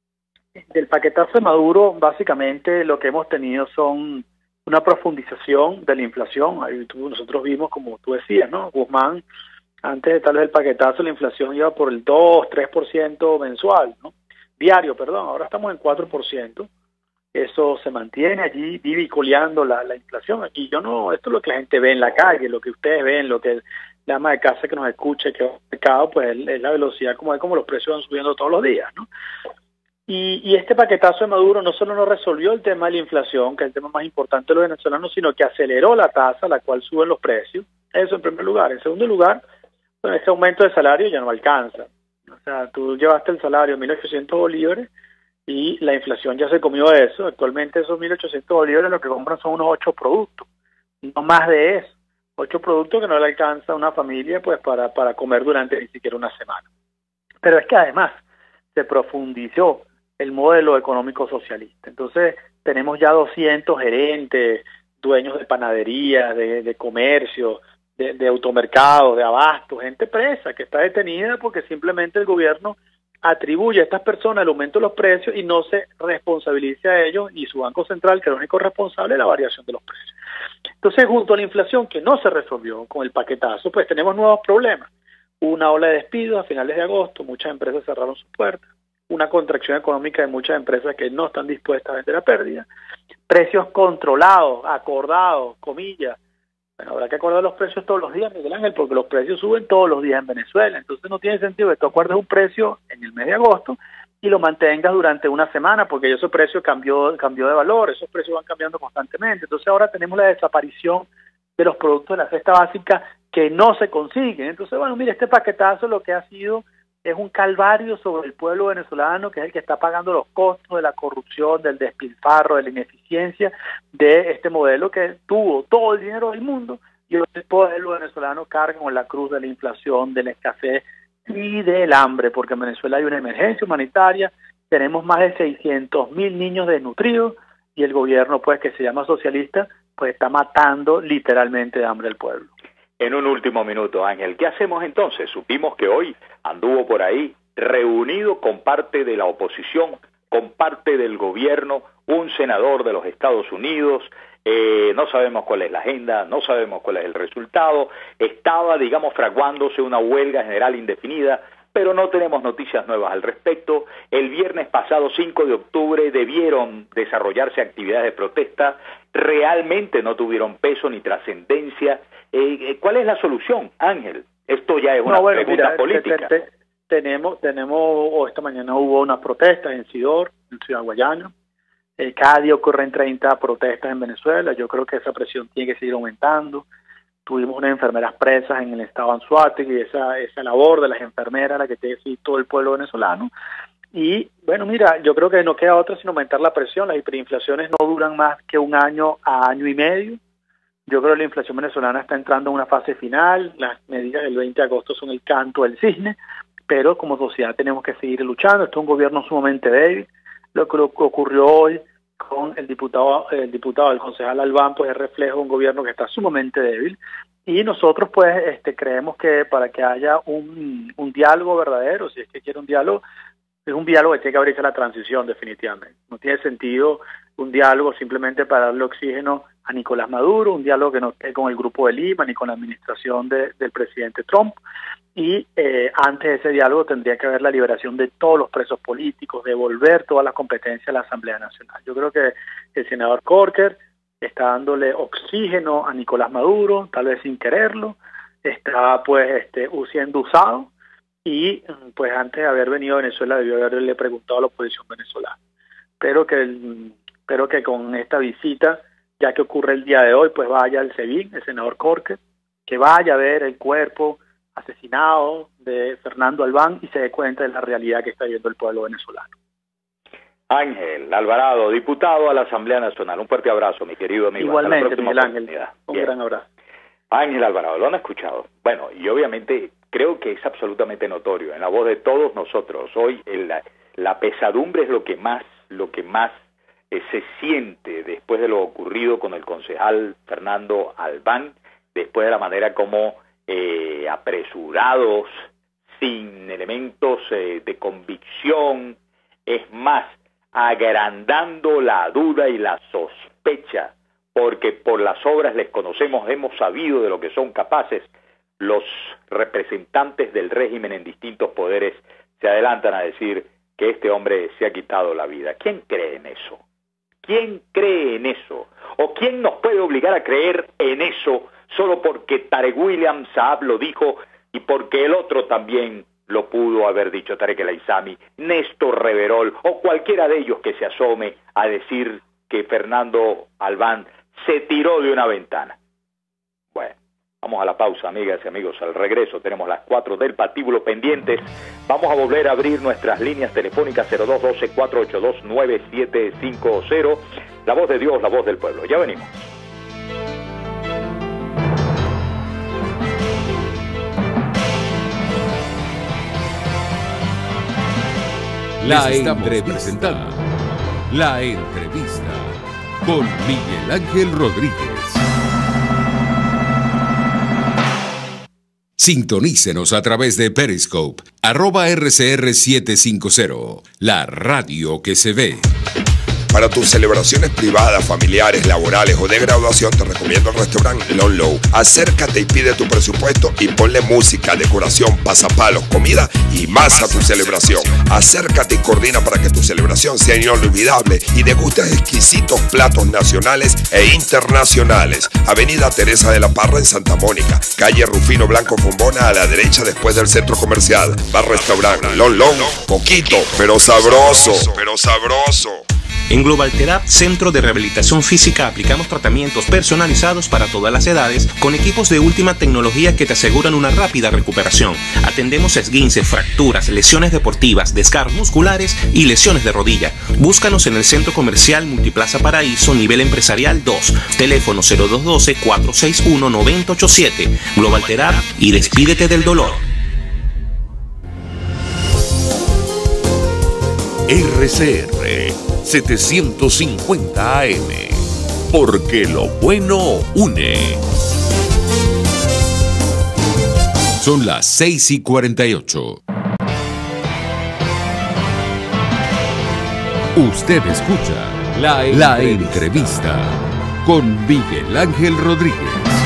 paquetazo de Maduro, básicamente lo que hemos tenido son una profundización de la inflación. Nosotros vimos, como tú decías, ¿no? Guzmán, antes de tal vez el paquetazo, la inflación iba por el 2-3% mensual, ¿no? Diario, perdón, ahora estamos en 4%. Eso se mantiene allí, vive y coleando la inflación. Aquí esto es lo que la gente ve en la calle, lo que ustedes ven, lo que la ama de casa que nos escuche, que va al mercado, pues es la velocidad como los precios van subiendo todos los días, ¿no? Y este paquetazo de Maduro no solo no resolvió el tema de la inflación, que es el tema más importante de los venezolanos, sino que aceleró la tasa a la cual suben los precios. Eso en primer lugar. En segundo lugar, bueno, este aumento de salario ya no alcanza. O sea, tú llevaste el salario a 1.800 bolívares y la inflación ya se comió eso. Actualmente esos 1.800 bolívares lo que compran son unos 8 productos, no más de eso. 8 productos que no le alcanza a una familia pues para comer durante ni siquiera una semana. Pero es que además se profundizó el modelo económico socialista. Entonces, tenemos ya 200 gerentes, dueños de panaderías, de comercio, de automercados, de abastos, gente presa que está detenida porque simplemente el gobierno atribuye a estas personas el aumento de los precios y no se responsabiliza a ellos y su Banco Central, que es el único responsable de la variación de los precios. Entonces, junto a la inflación que no se resolvió con el paquetazo, pues tenemos nuevos problemas. Una ola de despidos a finales de agosto, muchas empresas cerraron sus puertas, una contracción económica de muchas empresas que no están dispuestas a vender a pérdida, precios controlados, acordados, comillas. Bueno, habrá que acordar los precios todos los días, Miguel Ángel, porque los precios suben todos los días en Venezuela. Entonces no tiene sentido que tú acuerdes un precio en el mes de agosto y lo mantengas durante una semana, porque ese precio cambió de valor, esos precios van cambiando constantemente. Entonces ahora tenemos la desaparición de los productos de la cesta básica que no se consiguen. Entonces, bueno, mire, este paquetazo lo que ha sido es un calvario sobre el pueblo venezolano, que es el que está pagando los costos de la corrupción, del despilfarro, de la ineficiencia de este modelo que tuvo todo el dinero del mundo y hoy el pueblo venezolano carga con la cruz de la inflación, de la escasez y del hambre, porque en Venezuela hay una emergencia humanitaria, tenemos más de 600,000 niños desnutridos y el gobierno, pues, que se llama socialista, pues está matando literalmente de hambre al pueblo. En un último minuto, Ángel, ¿qué hacemos entonces? Supimos que hoy anduvo por ahí reunido con parte de la oposición, con parte del gobierno, un senador de los Estados Unidos, no sabemos cuál es la agenda, no sabemos cuál es el resultado, estaba, digamos, fraguándose una huelga general indefinida, pero no tenemos noticias nuevas al respecto. El viernes pasado, 5 de octubre, debieron desarrollarse actividades de protesta, realmente no tuvieron peso ni trascendencia. ¿Cuál es la solución, Ángel? Esto ya es una pregunta política. Tenemos, esta mañana hubo unas protestas en Sidor, en Ciudad Guayana. Cada día ocurren 30 protestas en Venezuela. Yo creo que esa presión tiene que seguir aumentando. Tuvimos unas enfermeras presas en el estado Anzoátegui, esa labor de las enfermeras, la que tiene que seguir todo el pueblo venezolano. Y bueno, mira, yo creo que no queda otra sino aumentar la presión. Las hiperinflaciones no duran más que un año a año y medio. Yo creo que la inflación venezolana está entrando en una fase final. Las medidas del 20 de agosto son el canto del cisne, pero como sociedad tenemos que seguir luchando. Esto es un gobierno sumamente débil. Lo que ocurrió hoy con el diputado, el concejal Albán, pues es reflejo de un gobierno que está sumamente débil. Y nosotros, pues, creemos que para que haya un diálogo verdadero, si es que quiere un diálogo, es un diálogo que tiene que abrirse a la transición, definitivamente. No tiene sentido un diálogo simplemente para darle oxígeno a Nicolás Maduro, un diálogo que no esté con el Grupo de Lima ni con la administración del presidente Trump. Y antes de ese diálogo tendría que haber la liberación de todos los presos políticos, devolver todas las competencias a la Asamblea Nacional. Yo creo que el senador Corker está dándole oxígeno a Nicolás Maduro, tal vez sin quererlo, está pues siendo usado y pues antes de haber venido a Venezuela debió haberle preguntado a la oposición venezolana. Espero que con esta visita, ya que ocurre el día de hoy, pues vaya al SEBIN, el senador Corker, que vaya a ver el cuerpo asesinado de Fernando Albán y se dé cuenta de la realidad que está viviendo el pueblo venezolano. Ángel Alvarado, diputado a la Asamblea Nacional. Un fuerte abrazo, mi querido amigo. Igualmente, Miguel Ángel. Un gran abrazo. Ángel Alvarado, lo han escuchado. Bueno, y obviamente creo que es absolutamente notorio en la voz de todos nosotros. Hoy la pesadumbre es lo que más se siente después de lo ocurrido con el concejal Fernando Albán, después de la manera como apresurados, sin elementos de convicción, es más, agrandando la duda y la sospecha, porque por las obras les conocemos, hemos sabido de lo que son capaces los representantes del régimen en distintos poderes, se adelantan a decir que este hombre se ha quitado la vida. ¿Quién cree en eso? ¿Quién cree en eso? ¿O quién nos puede obligar a creer en eso solo porque Tarek William Saab lo dijo y porque el otro también lo pudo haber dicho, Tarek El Aizami, Néstor Reverol o cualquiera de ellos que se asome a decir que Fernando Albán se tiró de una ventana? Bueno, vamos a la pausa, amigas y amigos. Al regreso tenemos las 4 del patíbulo pendientes. Vamos a volver a abrir nuestras líneas telefónicas 0212-482-9750. La voz de Dios, la voz del pueblo. Ya venimos. La entrevista. La entrevista con Miguel Ángel Rodríguez. Sintonícenos a través de Periscope, @RCR750, la radio que se ve. Para tus celebraciones privadas, familiares, laborales o de graduación, te recomiendo el restaurante Lon Low. Acércate y pide tu presupuesto y ponle música, decoración, pasapalos, comida y más a tu celebración. Acércate y coordina para que tu celebración sea inolvidable y degustes exquisitos platos nacionales e internacionales. Avenida Teresa de la Parra en Santa Mónica, calle Rufino Blanco Fombona a la derecha después del centro comercial. Bar restaurante Lon Low, poquito, pero sabroso. En Global Therapy, Centro de Rehabilitación Física, aplicamos tratamientos personalizados para todas las edades con equipos de última tecnología que te aseguran una rápida recuperación. Atendemos esguinces, fracturas, lesiones deportivas, desgarros musculares y lesiones de rodilla. Búscanos en el Centro Comercial Multiplaza Paraíso, nivel empresarial 2. Teléfono 0212-461-9087. Global Therapy y despídete del dolor. RCR 750 AM, porque lo bueno une. Son las 6:48. Usted escucha la entrevista con Miguel Ángel Rodríguez.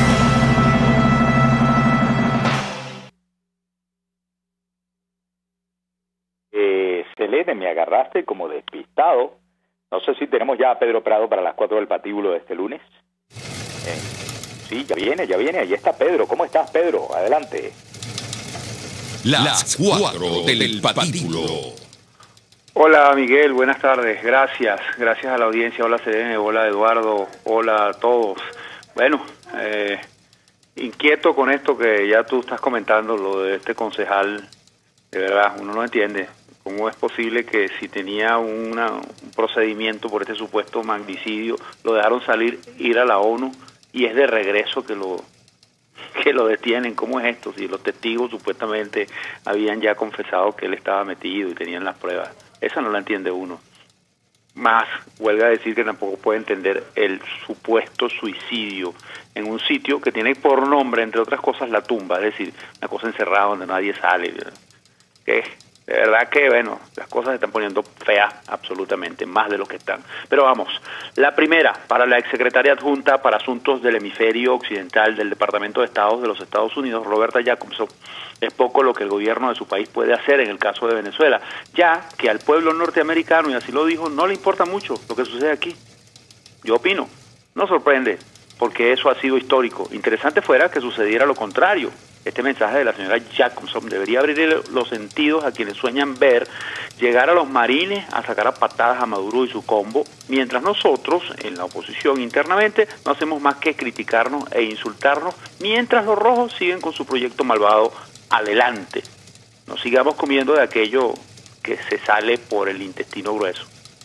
Selene, me agarraste como despistado. No sé si tenemos ya a Pedro Prado para las 4 del patíbulo de este lunes. Sí, ya viene. Ahí está Pedro. ¿Cómo estás, Pedro? Adelante. Las 4 del patíbulo. Hola, Miguel. Buenas tardes. Gracias a la audiencia. Hola, Selene. Hola, Eduardo. Hola a todos. Bueno, inquieto con esto que ya tú estás comentando, lo de este concejal. De verdad, uno no entiende. ¿Cómo es posible que si tenía un procedimiento por este supuesto magnicidio, lo dejaron ir a la ONU y es de regreso que lo detienen? ¿Cómo es esto? Si los testigos supuestamente habían ya confesado que él estaba metido y tenían las pruebas. Esa no la entiende uno. Más, huelga a decir que tampoco puede entender el supuesto suicidio en un sitio que tiene por nombre, entre otras cosas, la tumba. Es decir, una cosa encerrada donde nadie sale. ¿Qué? De verdad que, bueno, las cosas se están poniendo feas absolutamente, más de lo que están. Pero vamos, la primera, para la exsecretaria adjunta para Asuntos del Hemisferio Occidental del Departamento de Estado de los Estados Unidos, Roberta Jacobson, es poco lo que el gobierno de su país puede hacer en el caso de Venezuela, ya que al pueblo norteamericano, y así lo dijo, no le importa mucho lo que sucede aquí. Yo opino, no sorprende, porque eso ha sido histórico. Interesante fuera que sucediera lo contrario. Este mensaje de la señora Jacobson debería abrir los sentidos a quienes sueñan ver llegar a los marines a sacar a patadas a Maduro y su combo, mientras nosotros, en la oposición internamente, no hacemos más que criticarnos e insultarnos, mientras los rojos siguen con su proyecto malvado adelante. No sigamos comiendo de aquello que se sale por el intestino grueso.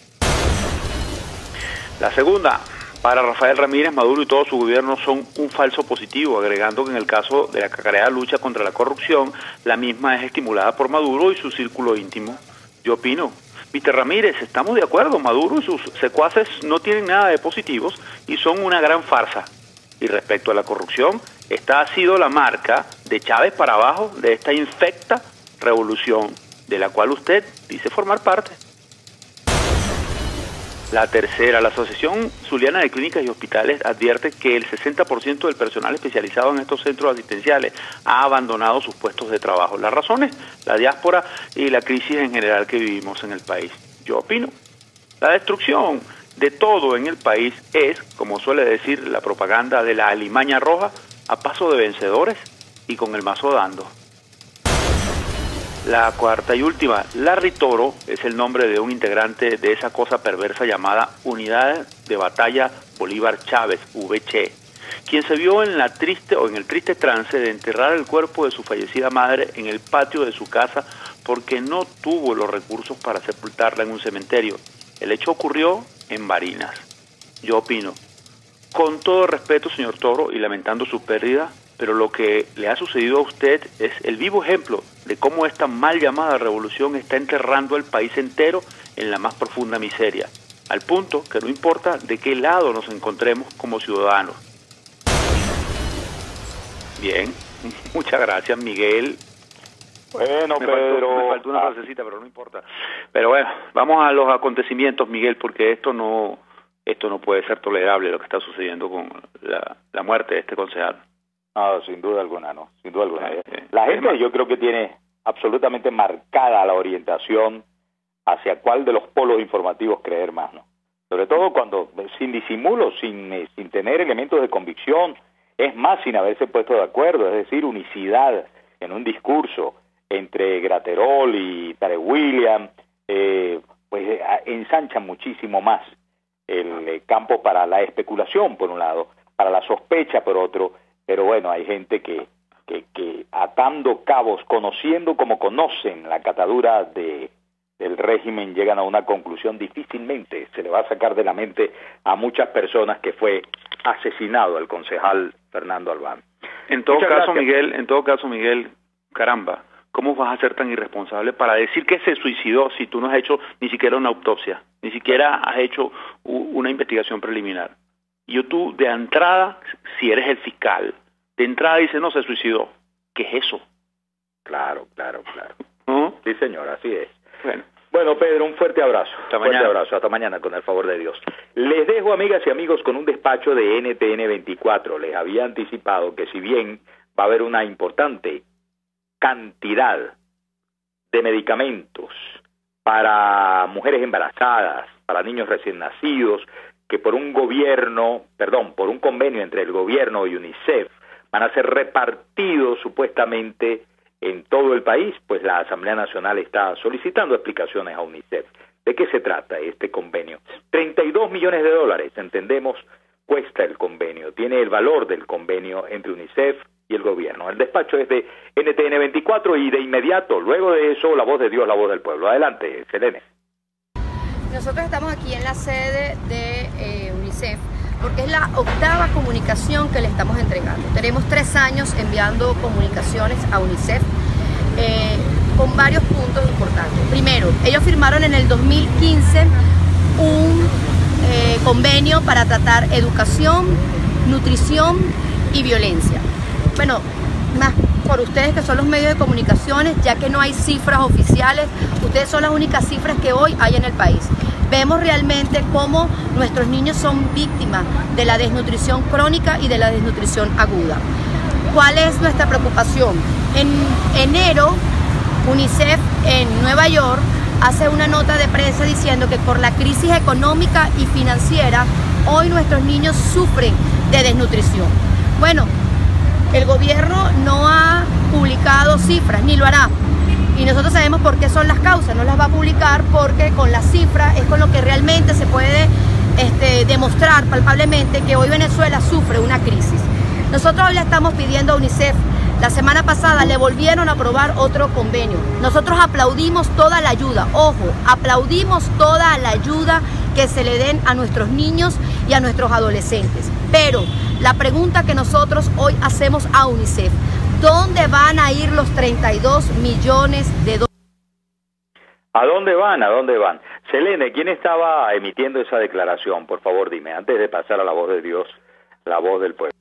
La segunda, para Rafael Ramírez, Maduro y todo su gobierno son un falso positivo, agregando que en el caso de la cacareada lucha contra la corrupción, la misma es estimulada por Maduro y su círculo íntimo. Yo opino, Mr. Ramírez, estamos de acuerdo, Maduro y sus secuaces no tienen nada de positivos y son una gran farsa. Y respecto a la corrupción, esta ha sido la marca de Chávez para abajo de esta infecta revolución, de la cual usted dice formar parte. La tercera, la Asociación Zuliana de Clínicas y Hospitales advierte que el 60% del personal especializado en estos centros asistenciales ha abandonado sus puestos de trabajo. Las razones, la diáspora y la crisis en general que vivimos en el país. Yo opino, la destrucción de todo en el país es, como suele decir la propaganda de la alimaña roja, a paso de vencedores y con el mazo dando. La cuarta y última, Larry Toro es el nombre de un integrante de esa cosa perversa llamada Unidad de Batalla Bolívar Chávez, VC, quien se vio en el triste trance de enterrar el cuerpo de su fallecida madre en el patio de su casa porque no tuvo los recursos para sepultarla en un cementerio. El hecho ocurrió en Barinas. Yo opino, con todo respeto, señor Toro, y lamentando su pérdida, pero lo que le ha sucedido a usted es el vivo ejemplo de cómo esta mal llamada revolución está enterrando al país entero en la más profunda miseria, al punto que no importa de qué lado nos encontremos como ciudadanos. Bien, muchas gracias, Miguel. Bueno, Pedro, me faltó una frasecita, pero no importa. Pero bueno, vamos a los acontecimientos, Miguel, porque esto no puede ser tolerable, lo que está sucediendo con la muerte de este concejal. No, sin duda alguna, no, sin duda alguna. La gente yo creo que tiene absolutamente marcada la orientación hacia cuál de los polos informativos creer más, ¿no? Sobre todo cuando, sin disimulo, sin tener elementos de convicción, es más, sin haberse puesto de acuerdo, es decir, unicidad en un discurso entre Graterol y Tarek William, pues ensanchan muchísimo más el campo para la especulación, por un lado, para la sospecha, por otro. Pero bueno, hay gente que atando cabos, conociendo como conocen la catadura del régimen, llegan a una conclusión. Difícilmente se le va a sacar de la mente a muchas personas que fue asesinado el concejal Fernando Albán. En todo caso, Miguel, caramba, ¿cómo vas a ser tan irresponsable para decir que se suicidó si tú no has hecho ni siquiera una autopsia, ni siquiera has hecho una investigación preliminar? Tú, de entrada, si eres el fiscal, de entrada dices, no, se suicidó. ¿Qué es eso? Claro. ¿No? Sí, señor, así es. Bueno, Pedro, un fuerte abrazo. Hasta mañana, con el favor de Dios. Les dejo, amigas y amigos, con un despacho de NTN 24. Les había anticipado que si bien va a haber una importante cantidad de medicamentos para mujeres embarazadas, para niños recién nacidos, que por un convenio entre el gobierno y UNICEF van a ser repartidos supuestamente en todo el país, pues la Asamblea Nacional está solicitando explicaciones a UNICEF. ¿De qué se trata este convenio? 32 millones de dólares, entendemos, cuesta el convenio, tiene el valor del convenio entre UNICEF y el gobierno. El despacho es de NTN 24 y de inmediato, luego de eso, la voz de Dios, la voz del pueblo. Adelante, Selene. Nosotros estamos aquí en la sede de UNICEF porque es la 8ª comunicación que le estamos entregando. Tenemos 3 años enviando comunicaciones a UNICEF con varios puntos importantes. Primero, ellos firmaron en el 2015 un convenio para tratar educación, nutrición y violencia. Bueno, más por ustedes que son los medios de comunicaciones, ya que no hay cifras oficiales, ustedes son las únicas cifras que hoy hay en el país. Vemos realmente cómo nuestros niños son víctimas de la desnutrición crónica y de la desnutrición aguda. ¿Cuál es nuestra preocupación? En enero, UNICEF en Nueva York hace una nota de prensa diciendo que por la crisis económica y financiera, hoy nuestros niños sufren de desnutrición. Bueno, el gobierno no ha publicado cifras, ni lo hará. Y nosotros sabemos por qué son las causas, no las va a publicar porque con las cifras es con lo que realmente se puede demostrar palpablemente que hoy Venezuela sufre una crisis. Nosotros hoy le estamos pidiendo a UNICEF, la semana pasada le volvieron a aprobar otro convenio. Nosotros aplaudimos toda la ayuda, ojo, aplaudimos toda la ayuda que se le den a nuestros niños y a nuestros adolescentes. Pero la pregunta que nosotros hoy hacemos a UNICEF, ¿dónde van a ir los 32 millones de dólares? ¿A dónde van? ¿A dónde van? Selene, ¿quién estaba emitiendo esa declaración? Por favor, dime, antes de pasar a la voz de Dios, la voz del pueblo.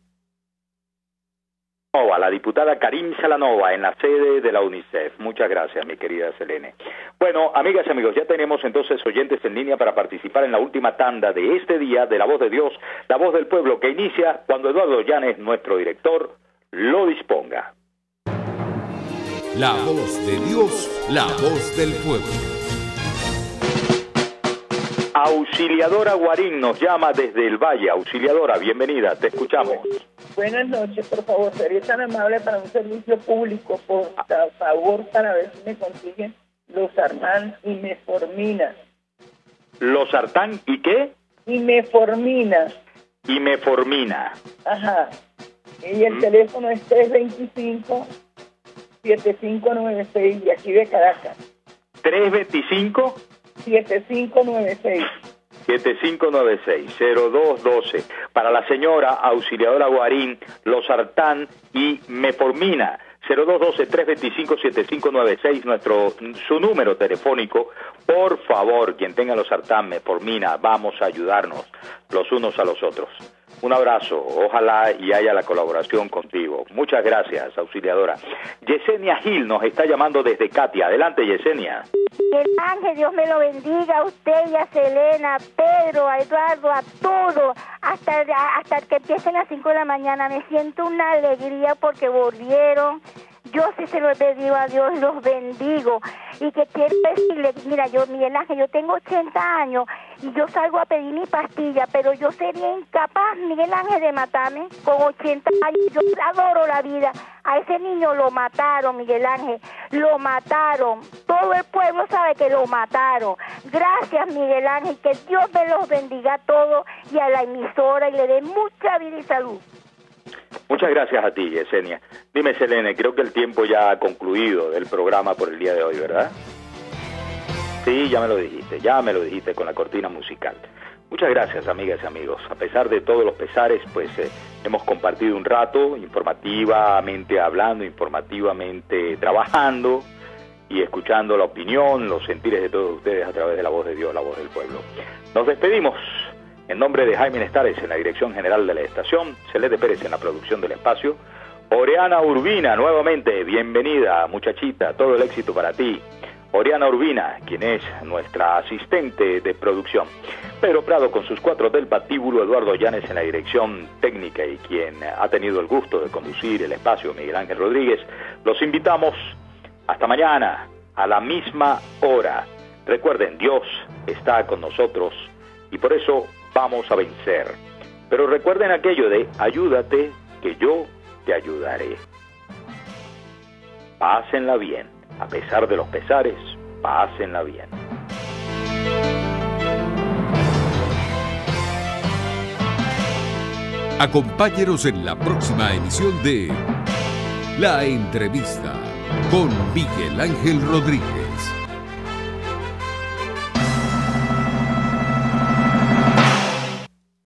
La diputada Karim Salanova en la sede de la UNICEF. Muchas gracias, mi querida Selene. Bueno, amigas y amigos, ya tenemos entonces oyentes en línea para participar en la última tanda de este día de la voz de Dios, la voz del pueblo, que inicia cuando Eduardo Llanes, nuestro director, lo disponga. La voz de Dios, la voz del pueblo. Auxiliadora Guarín nos llama desde el Valle. Auxiliadora, bienvenida, te escuchamos. Buenas noches, por favor, sería tan amable para un servicio público, por favor, para ver si me consiguen losartán y metformina. ¿Losartán y qué? Y metformina. Y metformina. Ajá. Y el teléfono es 325-7596, de aquí de Caracas. 325 7596. 7596-0212. Para la señora Auxiliadora Guarín, losartán y metformina. 0212-325-7596, su número telefónico. Por favor, quien tenga los sartanes por mina, vamos a ayudarnos los unos a los otros. Un abrazo, ojalá y haya la colaboración contigo. Muchas gracias, auxiliadora. Yesenia Gil nos está llamando desde Katia. Adelante, Yesenia. El ángel, Dios me lo bendiga, a usted y a Selena, a Pedro, a Eduardo, a todos, hasta que empiecen las 5 de la mañana. Me siento una alegría porque volvieron. Yo sí se los bendigo a Dios, los bendigo. Y que quiero decirle, mira, yo, Miguel Ángel, yo tengo 80 años y yo salgo a pedir mi pastilla, pero yo sería incapaz, Miguel Ángel, de matarme con 80 años. Yo adoro la vida. A ese niño lo mataron, Miguel Ángel, lo mataron. Todo el pueblo sabe que lo mataron. Gracias, Miguel Ángel, que Dios me los bendiga a todos y a la emisora y le dé mucha vida y salud. Muchas gracias a ti, Yesenia. Dime, Selene, creo que el tiempo ya ha concluido del programa por el día de hoy, ¿verdad? Sí, ya me lo dijiste con la cortina musical. Muchas gracias, amigas y amigos. A pesar de todos los pesares, pues hemos compartido un rato, informativamente hablando, informativamente trabajando y escuchando la opinión, los sentires de todos ustedes a través de la voz de Dios, la voz del pueblo. Nos despedimos. En nombre de Jaime Nestares en la dirección general de la estación, Celeste Pérez en la producción del espacio, Oriana Urbina, nuevamente, bienvenida, muchachita, todo el éxito para ti. Oriana Urbina, quien es nuestra asistente de producción. Pedro Prado con sus 4 del patíbulo, Eduardo Llanes en la dirección técnica y quien ha tenido el gusto de conducir el espacio, Miguel Ángel Rodríguez. Los invitamos hasta mañana, a la misma hora. Recuerden, Dios está con nosotros y por eso vamos a vencer. Pero recuerden aquello de ayúdate, que yo te ayudaré. Pásenla bien. A pesar de los pesares, pásenla bien. Acompáñenos en la próxima emisión de La Entrevista con Miguel Ángel Rodríguez.